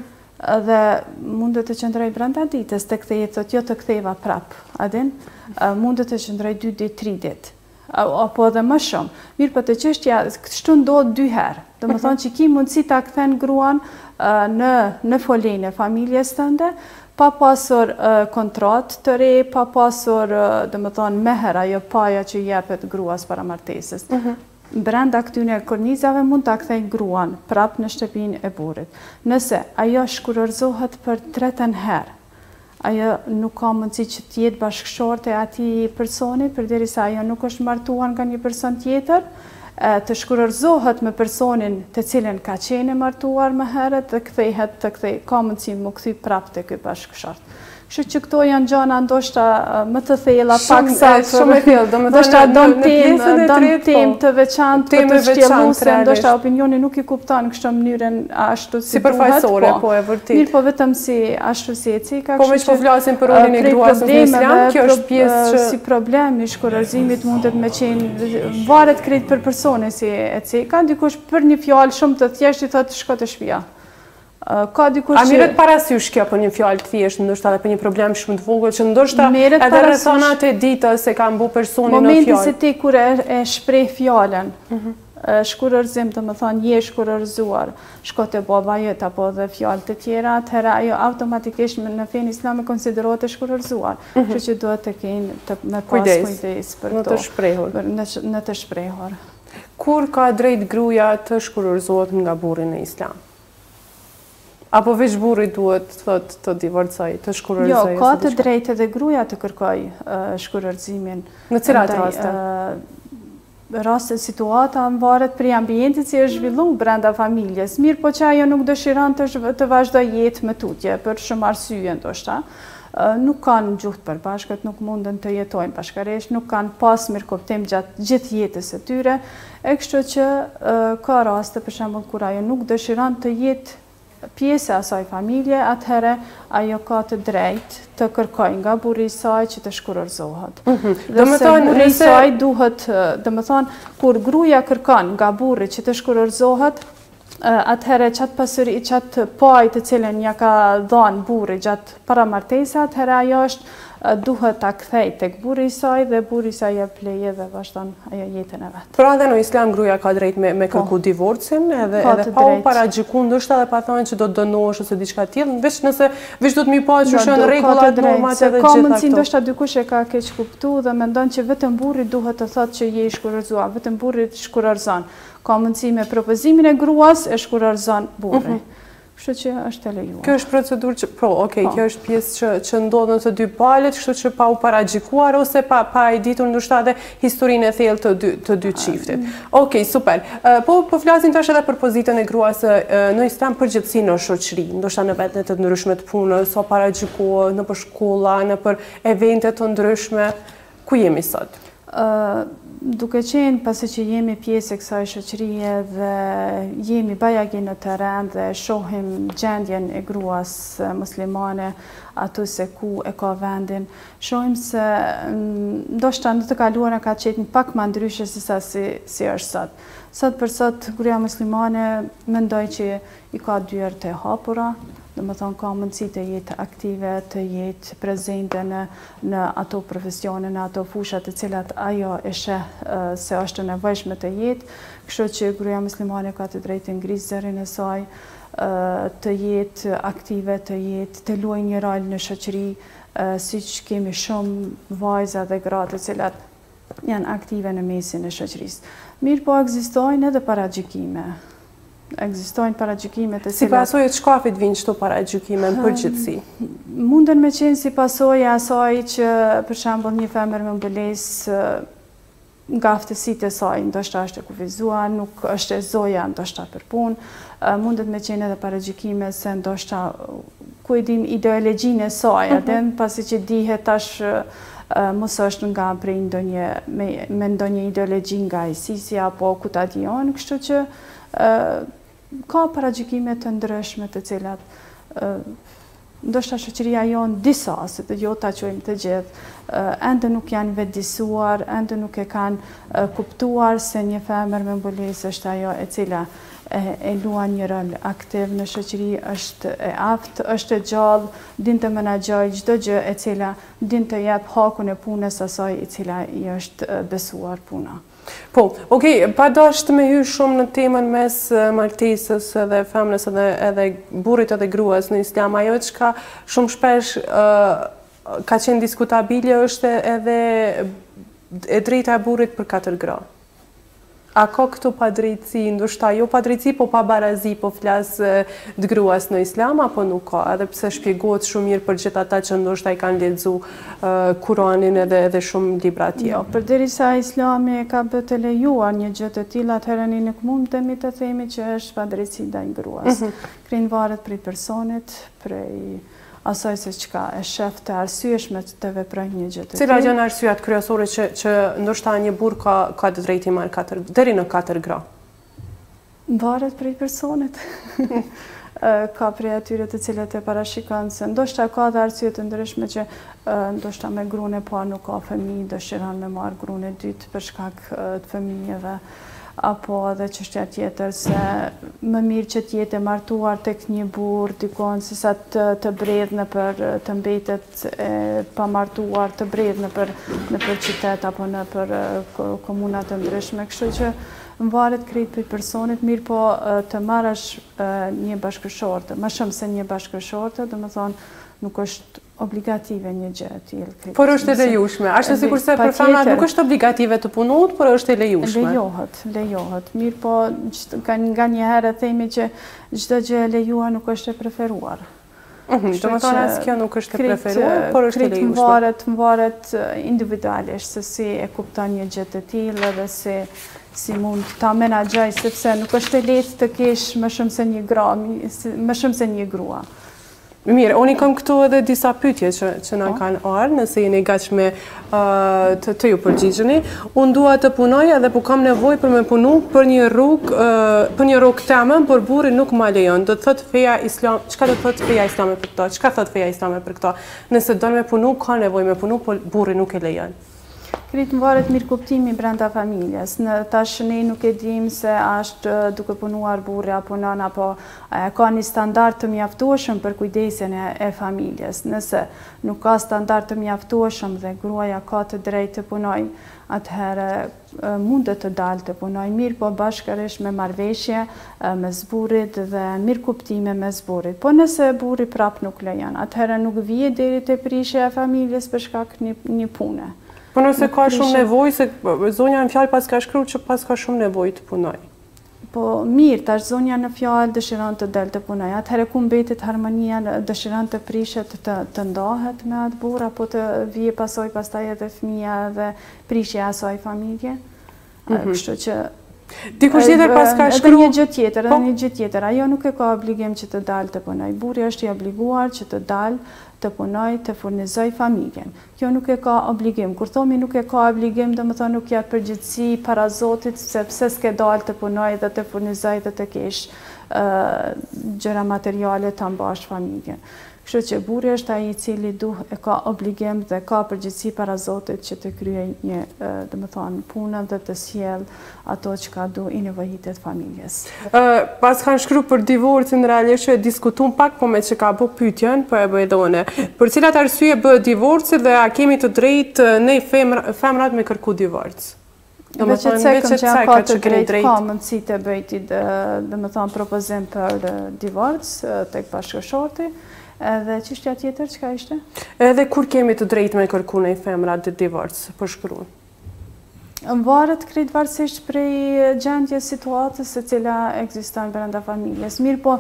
S2: dhe mundet të qëndroj brenda ditës, të kthej, thot jo të ktheva prapë, adin, mundet të qëndroj dy ditë, tri ditë. Apo edhe më shumë. Mirë për të çështja, kështu ndodh dy herë. Do më thonë që ki mundësi ta kthen gruan në, në folejnë e familjes tënde, pa pasur kontratë të re, pa pasur, do më thonë, meher ajo paja që jepet gruas para martesës. Brenda këtyne kornizave mund ta kthej gruan prap në shtëpinë e burrit. Nëse ajo shkurorzohet për tretën herë, ajo nuk ka mundësi që t'jetë bashkëshorte ati personi, përderisa ajo nuk është martuar nga një person tjetër, të shkurorzohet me personin të cilin ka qenë martuar më herët dhe kthehet të kthej, ka mundësi më kthy prapë të ky bashkëshort. Kështu që këto janë gjëra ndoshta më të thella, pak sa
S1: shumë e thellë,
S2: domethënë don temë, don temë të veçantë për të shtjelluar, ndoshta opinioni nuk i kupton kështu mënyrën ashtu si
S1: përfaqësore, po e vërtet.
S2: Mirë, po vetëm si ashtu si ecika,
S1: kështu. Po veç po flasim për rolin e gruas në Islam, kjo është pjesë që
S2: si problem i shkurorzimit mundet me qenë varet krejt për personin si ecika, dikush për një fjalë shumë të thjeshtë i thotë shko te shtëpia. Ka dikush
S1: që... A merret parasysh kjo për një fjalë të thjeshtë, ndoshta edhe për një problem shumë të vogël që ndoshta edhe rrethonat e ditës se ka mbu personi në fjalë.
S2: Momenti se ti kur e shpreh fjalën, shkurorzim, do të thonë je shkurorzuar, shko te baba jot apo edhe fjalë të tjera, atëherë ajo automatikisht në fen islame konsiderohet e shkurorzuar. Kështu që duhet të kenë të me pas kujdes për
S1: në të shprehur.
S2: Në të shprehur.
S1: Kur ka drejt gruaja të shkurorzohet nga burri në Islam? Apo veç burri duhet thot të divorcoj, të shkurorëzoj?
S2: Jo, ka të drejtë edhe gruaja të kërkoj shkurorëzimin.
S1: Në cilat raste?
S2: Raste, situata varet prej ambientit si është zhvilluar brenda familjes. Mirë, po që ajo nuk dëshiron të vazhdoj jetë me tutje për shumë arsye ndoshta. Nuk kanë gjuhë të përbashkët, nuk mundën të jetojnë bashkërisht, nuk kanë pas mirë kuptim gjatë gjithë jetës së tyre. E kështu që ka raste për shembull kur ajo nuk dëshiron të jetë pjesë e asaj familje, atëherë ajo ka të drejtë të kërkoj nga burri i saj që të shkurorzohet. Dhe se burri i saj duhet, dhe më thonë, kur gruaja kërkon nga burri që të shkurorzohet, atëherë qatë pasuri, qatë paj të cilën ja ka dhënë burri gjatë para martesës, atëherë ajo është duhet ta kthej tek burri i saj dhe burri i saj jep leje dhe vazhdon ajo jetën e vet.
S1: Pra edhe në Islam gruaja ka drejt me, me kërku divorcin edhe, edhe pa u paragjyku ndoshta edhe pa thënë që do të dënohesh ose diçka tjetër, veç nëse veç do të mi pa që janë rregullat, normat edhe gjitha
S2: këto. Ka
S1: mundësi
S2: mundsi ndoshta dikush e ka keq kuptuar dhe mendon që vetëm burri duhet të thotë që je i shkurorzuar, vetëm burri të shkurorzon. Ka mundësi me propozimin e gruas e shkurorzon burri. Kështu që është e lejuar.
S1: Kjo është procedurë që, po, okej, kjo është pjesë që, që ndodhë në të dy palët, kështu që pa u paragjikuar ose pa, pa e ditur ndoshta edhe historinë e thellë të dy, të dy çiftit. Okej, super. Po, po flasim tash edhe për pozitën e gruas në Islam përgjithësi në shoqëri, ndoshta në vetën të ndryshme të punës, so paragjikohet në për shkolla, në për evente të ndryshme. Ku jemi sot?
S2: Uh, duke qenë pasi që jemi pjesë e kësaj shoqërie dhe jemi bajagi në terren dhe shohim gjendjen e gruas muslimane aty se ku e ka vendin, shohim se ndoshta në të kaluarën ka qenë pak më ndryshe se sa si, si është sot. Sot për sot gruaja muslimane mendoj që i ka dyert e hapura, dhe më thonë ka mundësi të jetë aktive, të jetë prezente në, në ato profesione, në ato fushat të cilat ajo e sheh uh, se është nevojshme të jetë, kështu që gruaja muslimane ka të drejtë të ngrisë zërin e saj, uh, të jetë aktive, të jetë, të luajë një rol në shoqëri, uh, siç kemi shumë vajza dhe gra të cilat janë aktive në mesin e shoqërisë. Mirë po ekzistojnë edhe paragjykime. Ekzistojnë paragjykimet e cilat...
S1: Si pasojë të shkafit vinë çto paragjykime në përgjithësi?
S2: Munden me qenë si pasojë asaj që, për shembull, një femër me mbulesë nga aftësitë e saj, ndoshta është e kufizuar, nuk është e zoja ndoshta për punë, mundet me qenë edhe paragjykime se ndoshta ku e dim ideologjinë e saj, atë pasi që dihet tash mos është nga prej ndonjë me, me ndonjë ideologji nga ISIS-i apo ku ta dijon, kështu që ka paragjykime të ndryshme të cilat ndoshta shoqëria jonë disa, se të jo ta quajmë të gjithë, ende nuk janë vetëdijsuar, ende nuk e kanë kuptuar se një femër me mbulesë është ajo e cila e, e luan një rol aktiv në shoqëri, është e aftë, është e gjallë, din të menaxhojë çdo gjë e cila din të jep hakun e punës asaj i cila i është besuar puna.
S1: Po, okej, pa dashur të me hyj shumë në temën mes martesës edhe femrës edhe, edhe burrit edhe gruas në Islam, ajo çka shumë shpesh uh, ka qenë diskutabile është edhe e drejta e burrit për katër gra. A ka këtu pa drejtësi, ndoshta jo pa drejtësi, po pa barazi, po flas të gruas në Islam, apo nuk ka? Edhe pse shpjegohet shumë mirë për gjithë ata që ndoshta i kanë lexuar uh, Kuranin edhe, edhe shumë libra tjerë.
S2: Jo, përderisa Islami ka bërë të lejuar një gjë të tillë, atëherë ne nuk mundemi të themi që është pa drejtësi ndaj gruas. Mm -hmm. Krejnë varet prej personit, prej asaj se çka e shef të arsyeshme të veprojnë një gjë të tillë.
S1: Cilat janë arsyet kryesore që, që ndoshta një burr ka, ka të drejtë marrë katër, deri në katër gra?
S2: Varet prej personit. Ka prej atyre të cilët e parashikon se ndoshta ka dhe arsye të ndryshme që ndoshta me gruan e parë nuk ka fëmijë, dëshiron me marr gruan e dytë për shkak të fëmijëve, apo edhe çështja tjetër se më mirë që të jetë martuar tek një burr dikon se sa të, të bredh në për të mbetet e pa martuar, të bredh në për në për qytet apo në për komuna të ndryshme, kështu që varet krejt për personit, mirë po të marrësh një bashkëshorte, më shumë se një bashkëshorte, do të thonë nuk është obligative një gjë e tillë.
S1: Por është e lejueshme. Ashtu sikur se për femrat nuk është obligative të punohet, por është e lejueshme.
S2: Lejohet, lejohet. Mirë po nga një herë themi që çdo gjë e lejuar nuk është e preferuar.
S1: Mhm, do të thonë as kjo nuk është e preferuar, por është e lejueshme.
S2: Varet, varet individualisht se si e kupton një gjë të tillë dhe se si mund ta menaxhoj, sepse nuk është e lehtë të kesh më shumë se një gra, më shumë se një grua.
S1: Mirë, unë i kam këtu edhe disa pyetje që, që na kanë ardhur, nëse jeni gatshme uh, të, të ju përgjigjeni. Unë dua të punoj edhe po kam nevojë për me punu për një rrugë uh, për një rrugë temën, por burri nuk ma lejon. Do të thotë feja islam, çka do të thotë feja islame për këto? Çka thotë feja islame për këto? Nëse don me punu, ka nevojë me punu, por burri nuk e lejon.
S2: Kritë më varet mirë kuptimi brenda familjes. Në tash ne nuk e dim se është duke punuar burri apo nëna, apo ka një standard të mjaftueshëm për kujdesin e, e familjes. Nëse nuk ka standard të mjaftueshëm dhe gruaja ka të drejtë të punojë, atëherë mundet të dalë të punojë mirë, po bashkërisht me marrëveshje mes burrit dhe mirë kuptime mes burrit. Po nëse burri prap nuk lejon, atëherë nuk vije deri te prishja e familjes për shkak një, një pune.
S1: Po nëse ka shumë nevojë, se zonja në fjalë pas ka shkruar që pas ka shumë nevojë të punoj.
S2: Po mirë, tash zonja në fjalë dëshiron të dalë të punoj. Atëherë ku mbetet harmonia, dëshiron të prishet të, të ndahet me atë burr, apo të vije pasoj pastaj edhe fëmia dhe prishja e asaj familje. Mm-hmm. Kështu që
S1: dikush tjetër pas ka shkruar
S2: edhe një gjë tjetër, edhe një gjë tjetër. Ajo nuk e ka obligim që të dalë të punoj. Burri është i obliguar që të dalë të punoj, të furnizoj familjen. Kjo nuk e ka obligim. Kur thomi nuk e ka obligim, do më thonë nuk jatë përgjithësi para Zotit, sepse s'ke dalë të punoj dhe të furnizoj dhe të kesh uh, gjëra materiale të mbash familjen. Kështu që burri është ai i cili duh e ka obligim dhe ka përgjegjësi para Zotit që të kryej një, do të thonë, punën dhe të sjell ato që ka du i nevojitet familjes.
S1: Uh, pas kanë shkruar për divorcin, realisht e diskutuam pak, po me që ka bë pyetjen, po e bëj edhe unë. Për cilat arsye bëhet divorci dhe a kemi të drejtë ne femra, femrat me kërku divorc?
S2: Dhe që të cekëm që ka të drejtë, ka mundësi të bëjti dhe më thonë propozim për divorc tek bashkëshorti. Edhe çështja tjetër çka ishte?
S1: Edhe kur kemi të drejtë me kërku në femra të divorc, për shkruan?
S2: Varet krejt varësisht prej gjendjes situatës e cila ekziston brenda familjes. Mirë po,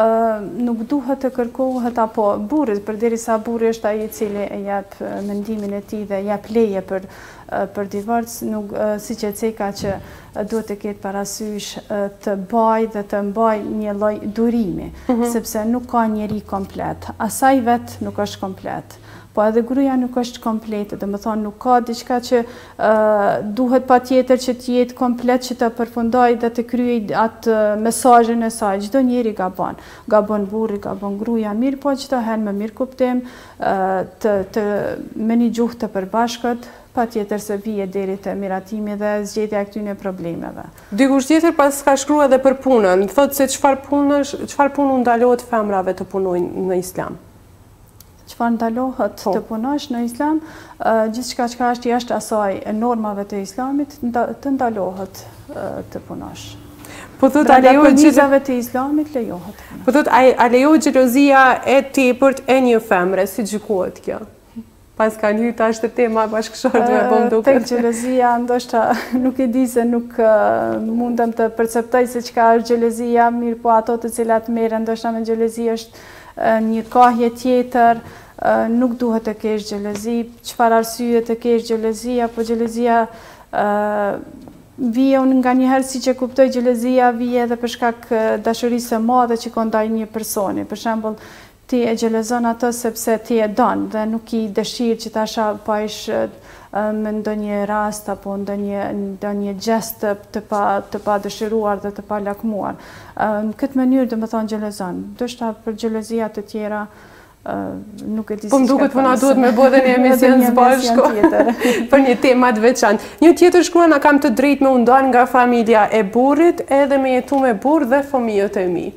S2: nuk duhet të kërkohet apo burrit, përderisa burri është ai i cili e jep mendimin e tij dhe jep leje për për divorc, nuk siç e ceka që duhet të ketë parasysh të baj dhe të mbaj një lloj durimi, mm-hmm. sepse nuk ka njeri komplet. Asaj vet nuk është komplet. Po edhe gruaja nuk është komplete, dhe më thonë nuk ka diçka që uh, duhet pa tjetër që t'jetë komplet që të përfundoj dhe të kryej atë uh, mesazhin e saj. Çdo njeri gabon, gabon burri, gabon gruaja, mirë po çdo herë me mirë kuptim, uh, të, të, me një gjuhë të përbashkët, pa tjetër se vije deri te miratimi dhe zgjedhja e këtyre problemeve.
S1: Dikush tjetër pas ka shkruar edhe për punën, thotë se çfarë punësh, çfarë punë ndalohet femrave të punojnë në Islam.
S2: Çfarë ndalohet të punosh në Islam, uh, gjithçka që është jashtë asaj normave të Islamit, të ndalohet uh, të punosh.
S1: Po thot a lejohet
S2: gjizave të Islamit lejohet.
S1: Po thot a lejohet xhelozia e tepërt e një femre, si gjykohet kjo? Pas kanë hyrë tash te tema bashkëshortëve bëm duket.
S2: Tek xhelozia ndoshta nuk e di se nuk uh, mundem të perceptoj se çka është xhelozia, mirë po ato të cilat merren ndoshta me xhelozi është uh, një kahje tjetër. Uh, nuk duhet të kesh xhelozi, çfarë arsye të kesh xhelozi, apo xhelozia uh, vije unë nga njëherë si që kuptoj xhelozia vije edhe për shkak dashurisë së madhe që ka ndaj një personi. Për shembull, ti e xhelozon atë sepse ti e don dhe nuk i dëshirë që tasha pa ish me ndonjë rast apo ndonjë ndonjë gjest të pa të pa dëshiruar dhe të pa lakmuar. Në këtë mënyrë do të thonë xhelozon. Ndoshta për xhelozia të tjera Uh, nuk e di.
S1: Po më duket po na duhet me bëhe një emision së bashku për një temë të veçantë. Një tjetër shkruan, a kam të drejtë me u ndal nga familja e burrit edhe me jetu me burr dhe fëmijët e mi?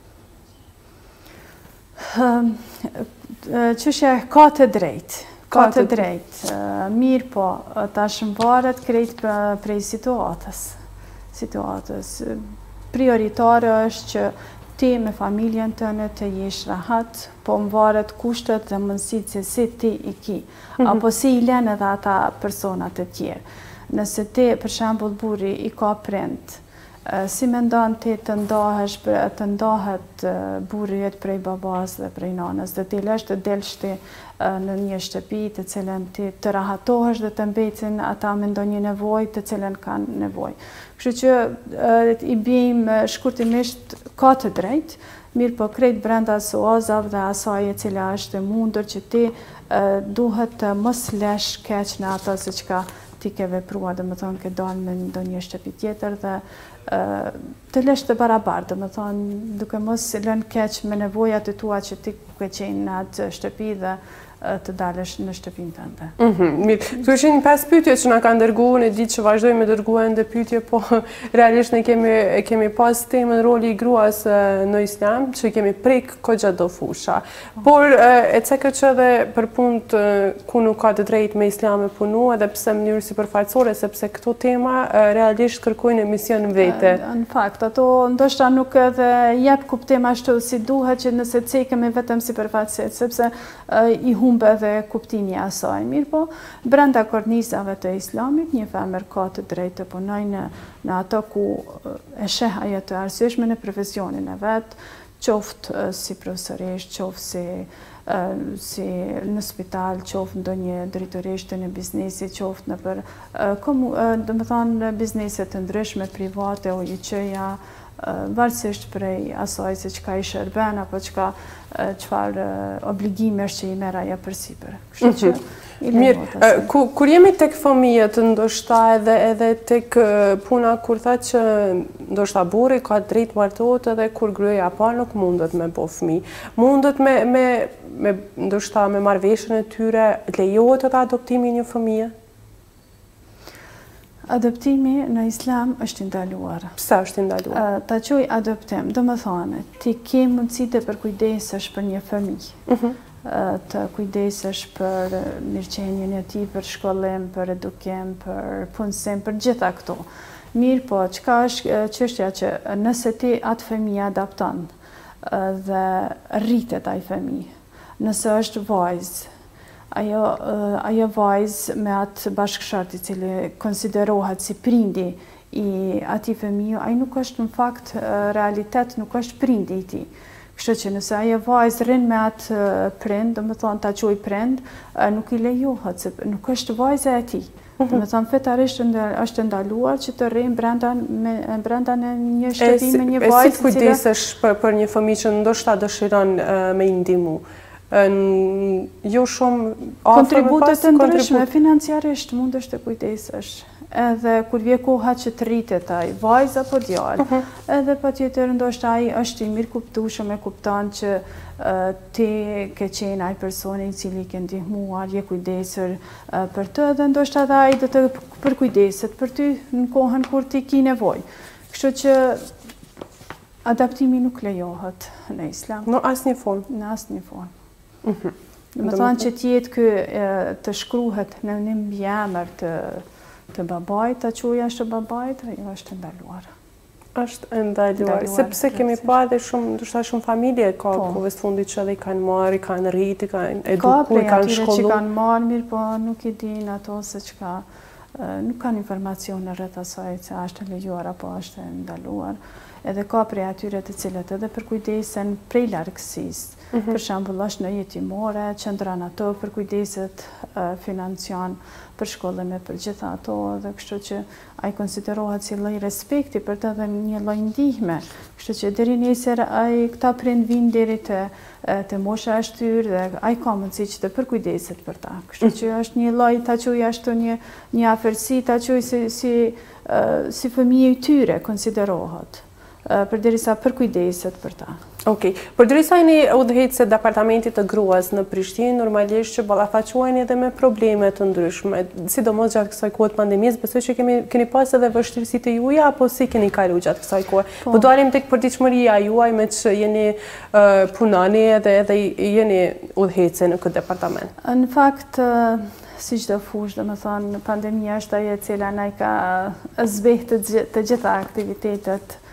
S2: Çështja uh, ka të drejtë. Ka të drejtë. Uh, mirë po, tash varet krejt prej situatës. Situatës. Prioritare është që ti me familjen tënde të jesh rahat, po më varet kushtet dhe mundësitë se si ti i ki, mm-hmm. apo si i lën edhe ata personat e tjerë. Nëse ti, për shembull, burri i ka prind, Si mendon ti të ndahesh, të ndahet burri yt prej babas dhe prej nanës, dhe ti lesh të delsh ti në një shtëpi të cilën ti të rahatohesh dhe të mbecin ata me ndonjë nevojë të cilën kanë nevojë. Kështu që i bijmë shkurtimisht ka të drejtë, mirë po krejt brenda suazave dhe asaj e cila është e mundur që ti duhet të mos lesh keq në ato se çka ti ke vepruar, dhe më thonë ke dalë me ndonjë shtëpi tjetër dhe të lesh të barabartë, dhe më thonë duke mos lënë keq me nevojat e tua që ti ke qenë në atë shtëpi dhe të dalësh në shtëpinë tënde.
S1: Mirë, këtu ishin pesë pyetje që na kanë dërguar, ne ditë që vazhdojmë me dërguar ende pyetje, po realisht ne kemi kemi pas temën roli i gruas në Islam, që kemi prek kogja do fusha. Por e cekë që edhe për punë ku nuk ka të drejtë me Islam e punu, edhe pse në mënyrë sipërfaqësore, sepse këto tema realisht kërkojnë emision vete.
S2: Në fakt, ato ndoshta nuk edhe jep kuptim ashtu si duhet, që nëse cekemi vetëm sipërfaqësisht, sepse i humbe edhe kuptimi asaj. Mirë po, brenda kornizave të Islamit, një femër ka të drejtë të punojë në, në ato ku e sheh ajo të arsyeshme në profesionin e vet, qoftë si profesoresh, qoftë si si në spital, qoftë ndonjë drejtoresht në biznesi, qoftë në për do të thonë biznese të ndryshme private o liçeja, varësisht prej asaj se çka i shërben apo çka çfarë obligimesh që i merr ajo përsipër. Kështu që
S1: mirë, kur jemi tek fëmijët, ndoshta edhe edhe tek puna kur thatë që ndoshta burri ka drejt martohet edhe kur gruaja pa nuk mundet me bo fëmijë. Mundet me me me ndoshta me marrëveshjen e tyre, lejohet edhe adoptimi i një fëmije?
S2: Adoptimi në Islam është ndaluar.
S1: Pse është ndaluar?
S2: Ta quaj adoptim, do të thonë, ti ke mundësi të përkujdesesh për një fëmijë, të kujdesesh për mirëqenien e tij, për shkollim, për edukim, për punësim, për gjitha këto. Mirë po, çka është çështja që nëse ti atë fëmijë adopton dhe rritet ai fëmijë, nëse është vajzë, Ajo, ajo vajzë me atë bashkëshort i cili konsiderohet si prindi i atij fëmijë, ai nuk është në fakt realitet, nuk është prindi i tij. Kështu që nëse ajo vajzë rrin me atë prind, do të thonë ta quaj prind, nuk i lejohet, se nuk është vajza e tij. Do të thonë fetarisht është ndaluar që të rrin brenda me brenda në një shtëpi me një vajzë.
S1: E si kujdesesh për, për një fëmijë që ndoshta dëshiron me i ndihmu? Jo shumë
S2: kontributet të ndryshme, financiarisht mundesh të kujdesesh. Edhe kur vje koha që të rritet ai, vajzë apo djalë, edhe patjetër ndoshta ai është i mirë kuptueshëm, e kupton që ti ke qenë ai personi i cili ke ndihmuar, je kujdesur për të, dhe ndoshta edhe ai do të përkujdeset për ty në kohën kur ti ke nevojë. Kështu që adaptimi nuk lejohet në Islam.
S1: Në asnjë formë.
S2: Në asnjë formë. Dhe më thonë që tjetë kë të shkruhet në një mbiemër të, të babajt, të quja është babajt, jo është ndaluar.
S1: është ndaluar, sepse kemi pa edhe shumë, ndoshta shumë familje ka kohëve së fundit që edhe i kanë marrë, i kanë rritë, i kanë edukuar, i kanë shkolluar.
S2: Ka prej atyre që kanë marrë, mirë, po nuk i din ato se çka, nuk kanë informacion në rreth asaj se është lejuar apo është ndaluar. Edhe ka prej atyre të cilët edhe përkujdesen prej largësisë. Për shembull, është në jetimore, qëndron ato, përkujdeset financian për shkollime, për gjitha ato, dhe kështu që ai konsiderohet si lloj respekti për të dhe një lloj ndihme. Kështu që deri nesër ai këta prind vinë deri te te mosha e shtyr dhe ai ka mundësi që të përkujdeset për ta. Kështu që është një lloj, ta quaj ashtu një një afërsi, ta quaj si si si fëmijë i tyre konsiderohet. Përderisa përkujdeset për ta.
S1: Okej, përderisa jeni udhëheqëse departamentit të gruas në Prishtinë, normalisht që ballafaqoheni edhe me probleme të ndryshme, sidomos gjatë kësaj kohe të pandemisë, besoj që kemi keni pas edhe vështirësitë e juaja apo si keni kaluar gjatë kësaj kohe? Po dalim tek përditshmëria juaj me që jeni punani edhe edhe jeni udhëheqëse në këtë departament.
S2: Në fakt, si çdo fushë, domethënë pandemia është ajo e cila na i ka zbehtë të gjitha aktivitetet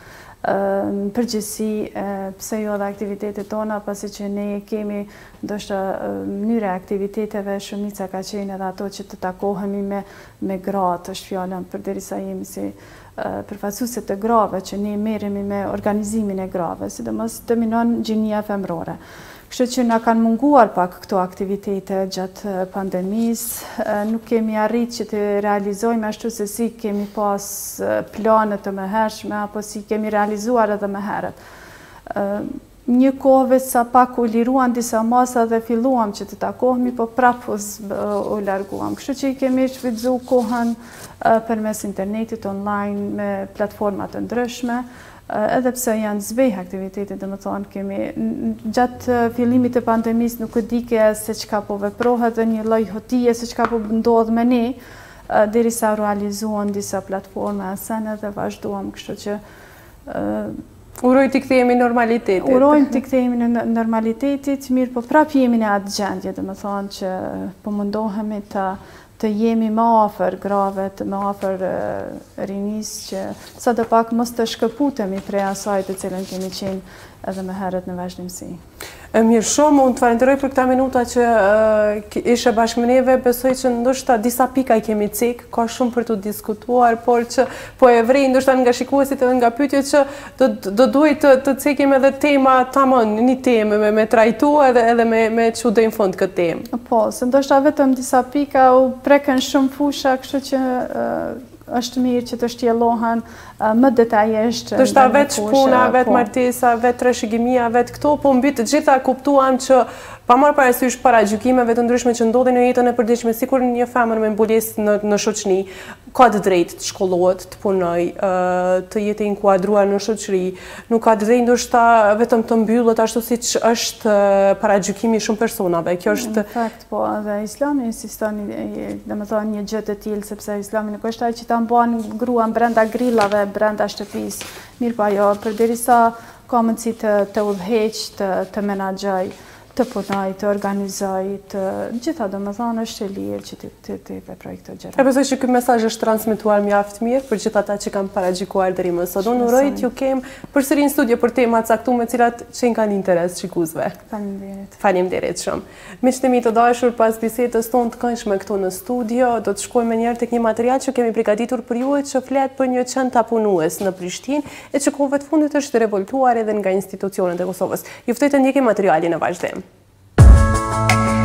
S2: në përgjithësi pse jo dhe aktivitetet tona, pasi që ne kemi ndoshta mënyre aktiviteteve, shumica ka qenë edhe ato që të takohemi me, me gratë, është fjallën përderisa jemi si përfaqësuese të grave, që ne merremi me organizimin e grave, sidomos dominon gjinia femrore. Kështu që na kanë munguar pak këto aktivitete gjatë pandemisë, nuk kemi arrit që të realizojmë ashtu se si kemi pas planet të mëhershme, apo si kemi realizuar edhe më herët. Një kohëve sa pak u liruan disa masa dhe filluam që të takohemi, po prapë u larguam. Kështu që i kemi shfrytzu kohën përmes internetit online me platformat të ndryshme, edhe pse janë zbeh aktivitetet, dhe më thonë, kemi gjatë fillimit të pandemisë nuk e dike se çka po veprohet dhe një lloj hotije se çka po ndodh me ne, derisa realizuan disa platforma asene dhe vazhduam, kështu që
S1: uroj t'i kthehemi normalitetit.
S2: Urojmë t'i kthehemi në normalitetit, mirë po prap jemi në atë gjendje, dhe më thonë që po mundohemi të të jemi më afër grave, më afër rinis, që sa të pak mos të shkëputemi prej asaj të cilën kemi qenë edhe më herët në vazhdimsi.
S1: Mirë shumë, unë të falenderoj për këta minuta që ishe bashkë me neve, besoj që ndoshta disa pika i kemi cek, ka shumë për të diskutuar, por që po e vrej ndoshta nga shikuesit edhe nga pyetjet që do duhet të, të cekim edhe tema tamam, një temë me, me trajtu edhe, edhe me, me që dhe në fund këtë temë.
S2: Po, se ndoshta vetëm disa pika u preken shumë fusha, kështu që është mirë që të shtjellohen më detajisht.
S1: Të shta vetë shpuna, vetë martesa, vetë trashëgimia, vetë këto, po mbi të gjitha kuptuam që pa marrë parasysh para gjykimeve të ndryshme që ndodhin në jetën e përditshme, sikur një femër me mbulesë në, në shoqëni, ka të drejtë të shkollohet, të punoj, të jetë inkuadruar në shoqëri, nuk ka të drejtë ndoshta vetëm të mbyllet ashtu siç është para gjykimi shumë personave. Kjo është
S2: në fakt, po, edhe Islami insiston, domethënë një gjë të tillë, sepse Islami nuk është ai që ta mban gruan brenda grillave, brenda shtëpisë. Mirë pa jo, përderisa ka mundësi të, të udhëheq, të, të menaxhoj, të punoj, të organizoj, të gjitha do më thonë është e lirë që të, të, të veproj këto gjëra.
S1: E besoj që ky mesazh është transmetuar mjaft mirë për gjithë ata që kanë paragjykuar deri më sot. Unë uroj t'ju kem përsëri në studio për tema të caktuara me cilat që kanë interes shikuesve.
S2: Faleminderit.
S1: Faleminderit shumë. Miqtë mi të dashur, pas bisedës tonë të këndshme këtu në studio, do të shkojmë njëherë tek një material që kemi përgatitur për ju që flet për një qend tapunues në Prishtinë e që kohëve të fundit është revoltuar edhe nga institucionet e Kosovës. Ju ftoj të ndjekim materialin në vazhdim.